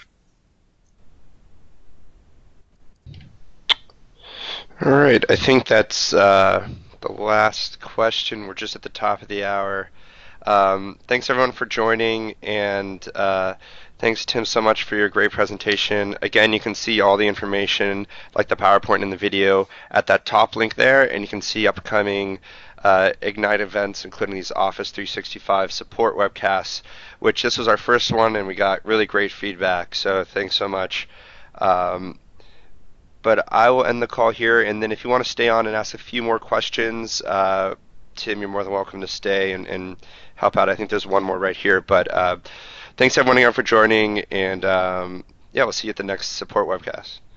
All right, I think that's uh, the last question. We're just at the top of the hour. Um, thanks everyone for joining, and uh, thanks Tim so much for your great presentation. Again, you can see all the information, like the PowerPoint and the video, at that top link there, and you can see upcoming uh, Ignite events, including these Office three sixty-five support webcasts, which this was our first one, and we got really great feedback, so thanks so much. Um, But I will end the call here, and then if you want to stay on and ask a few more questions, uh, Tim, you're more than welcome to stay and, and help out. I think there's one more right here. But uh, thanks everyone again for joining, and um, yeah, we'll see you at the next support webcast.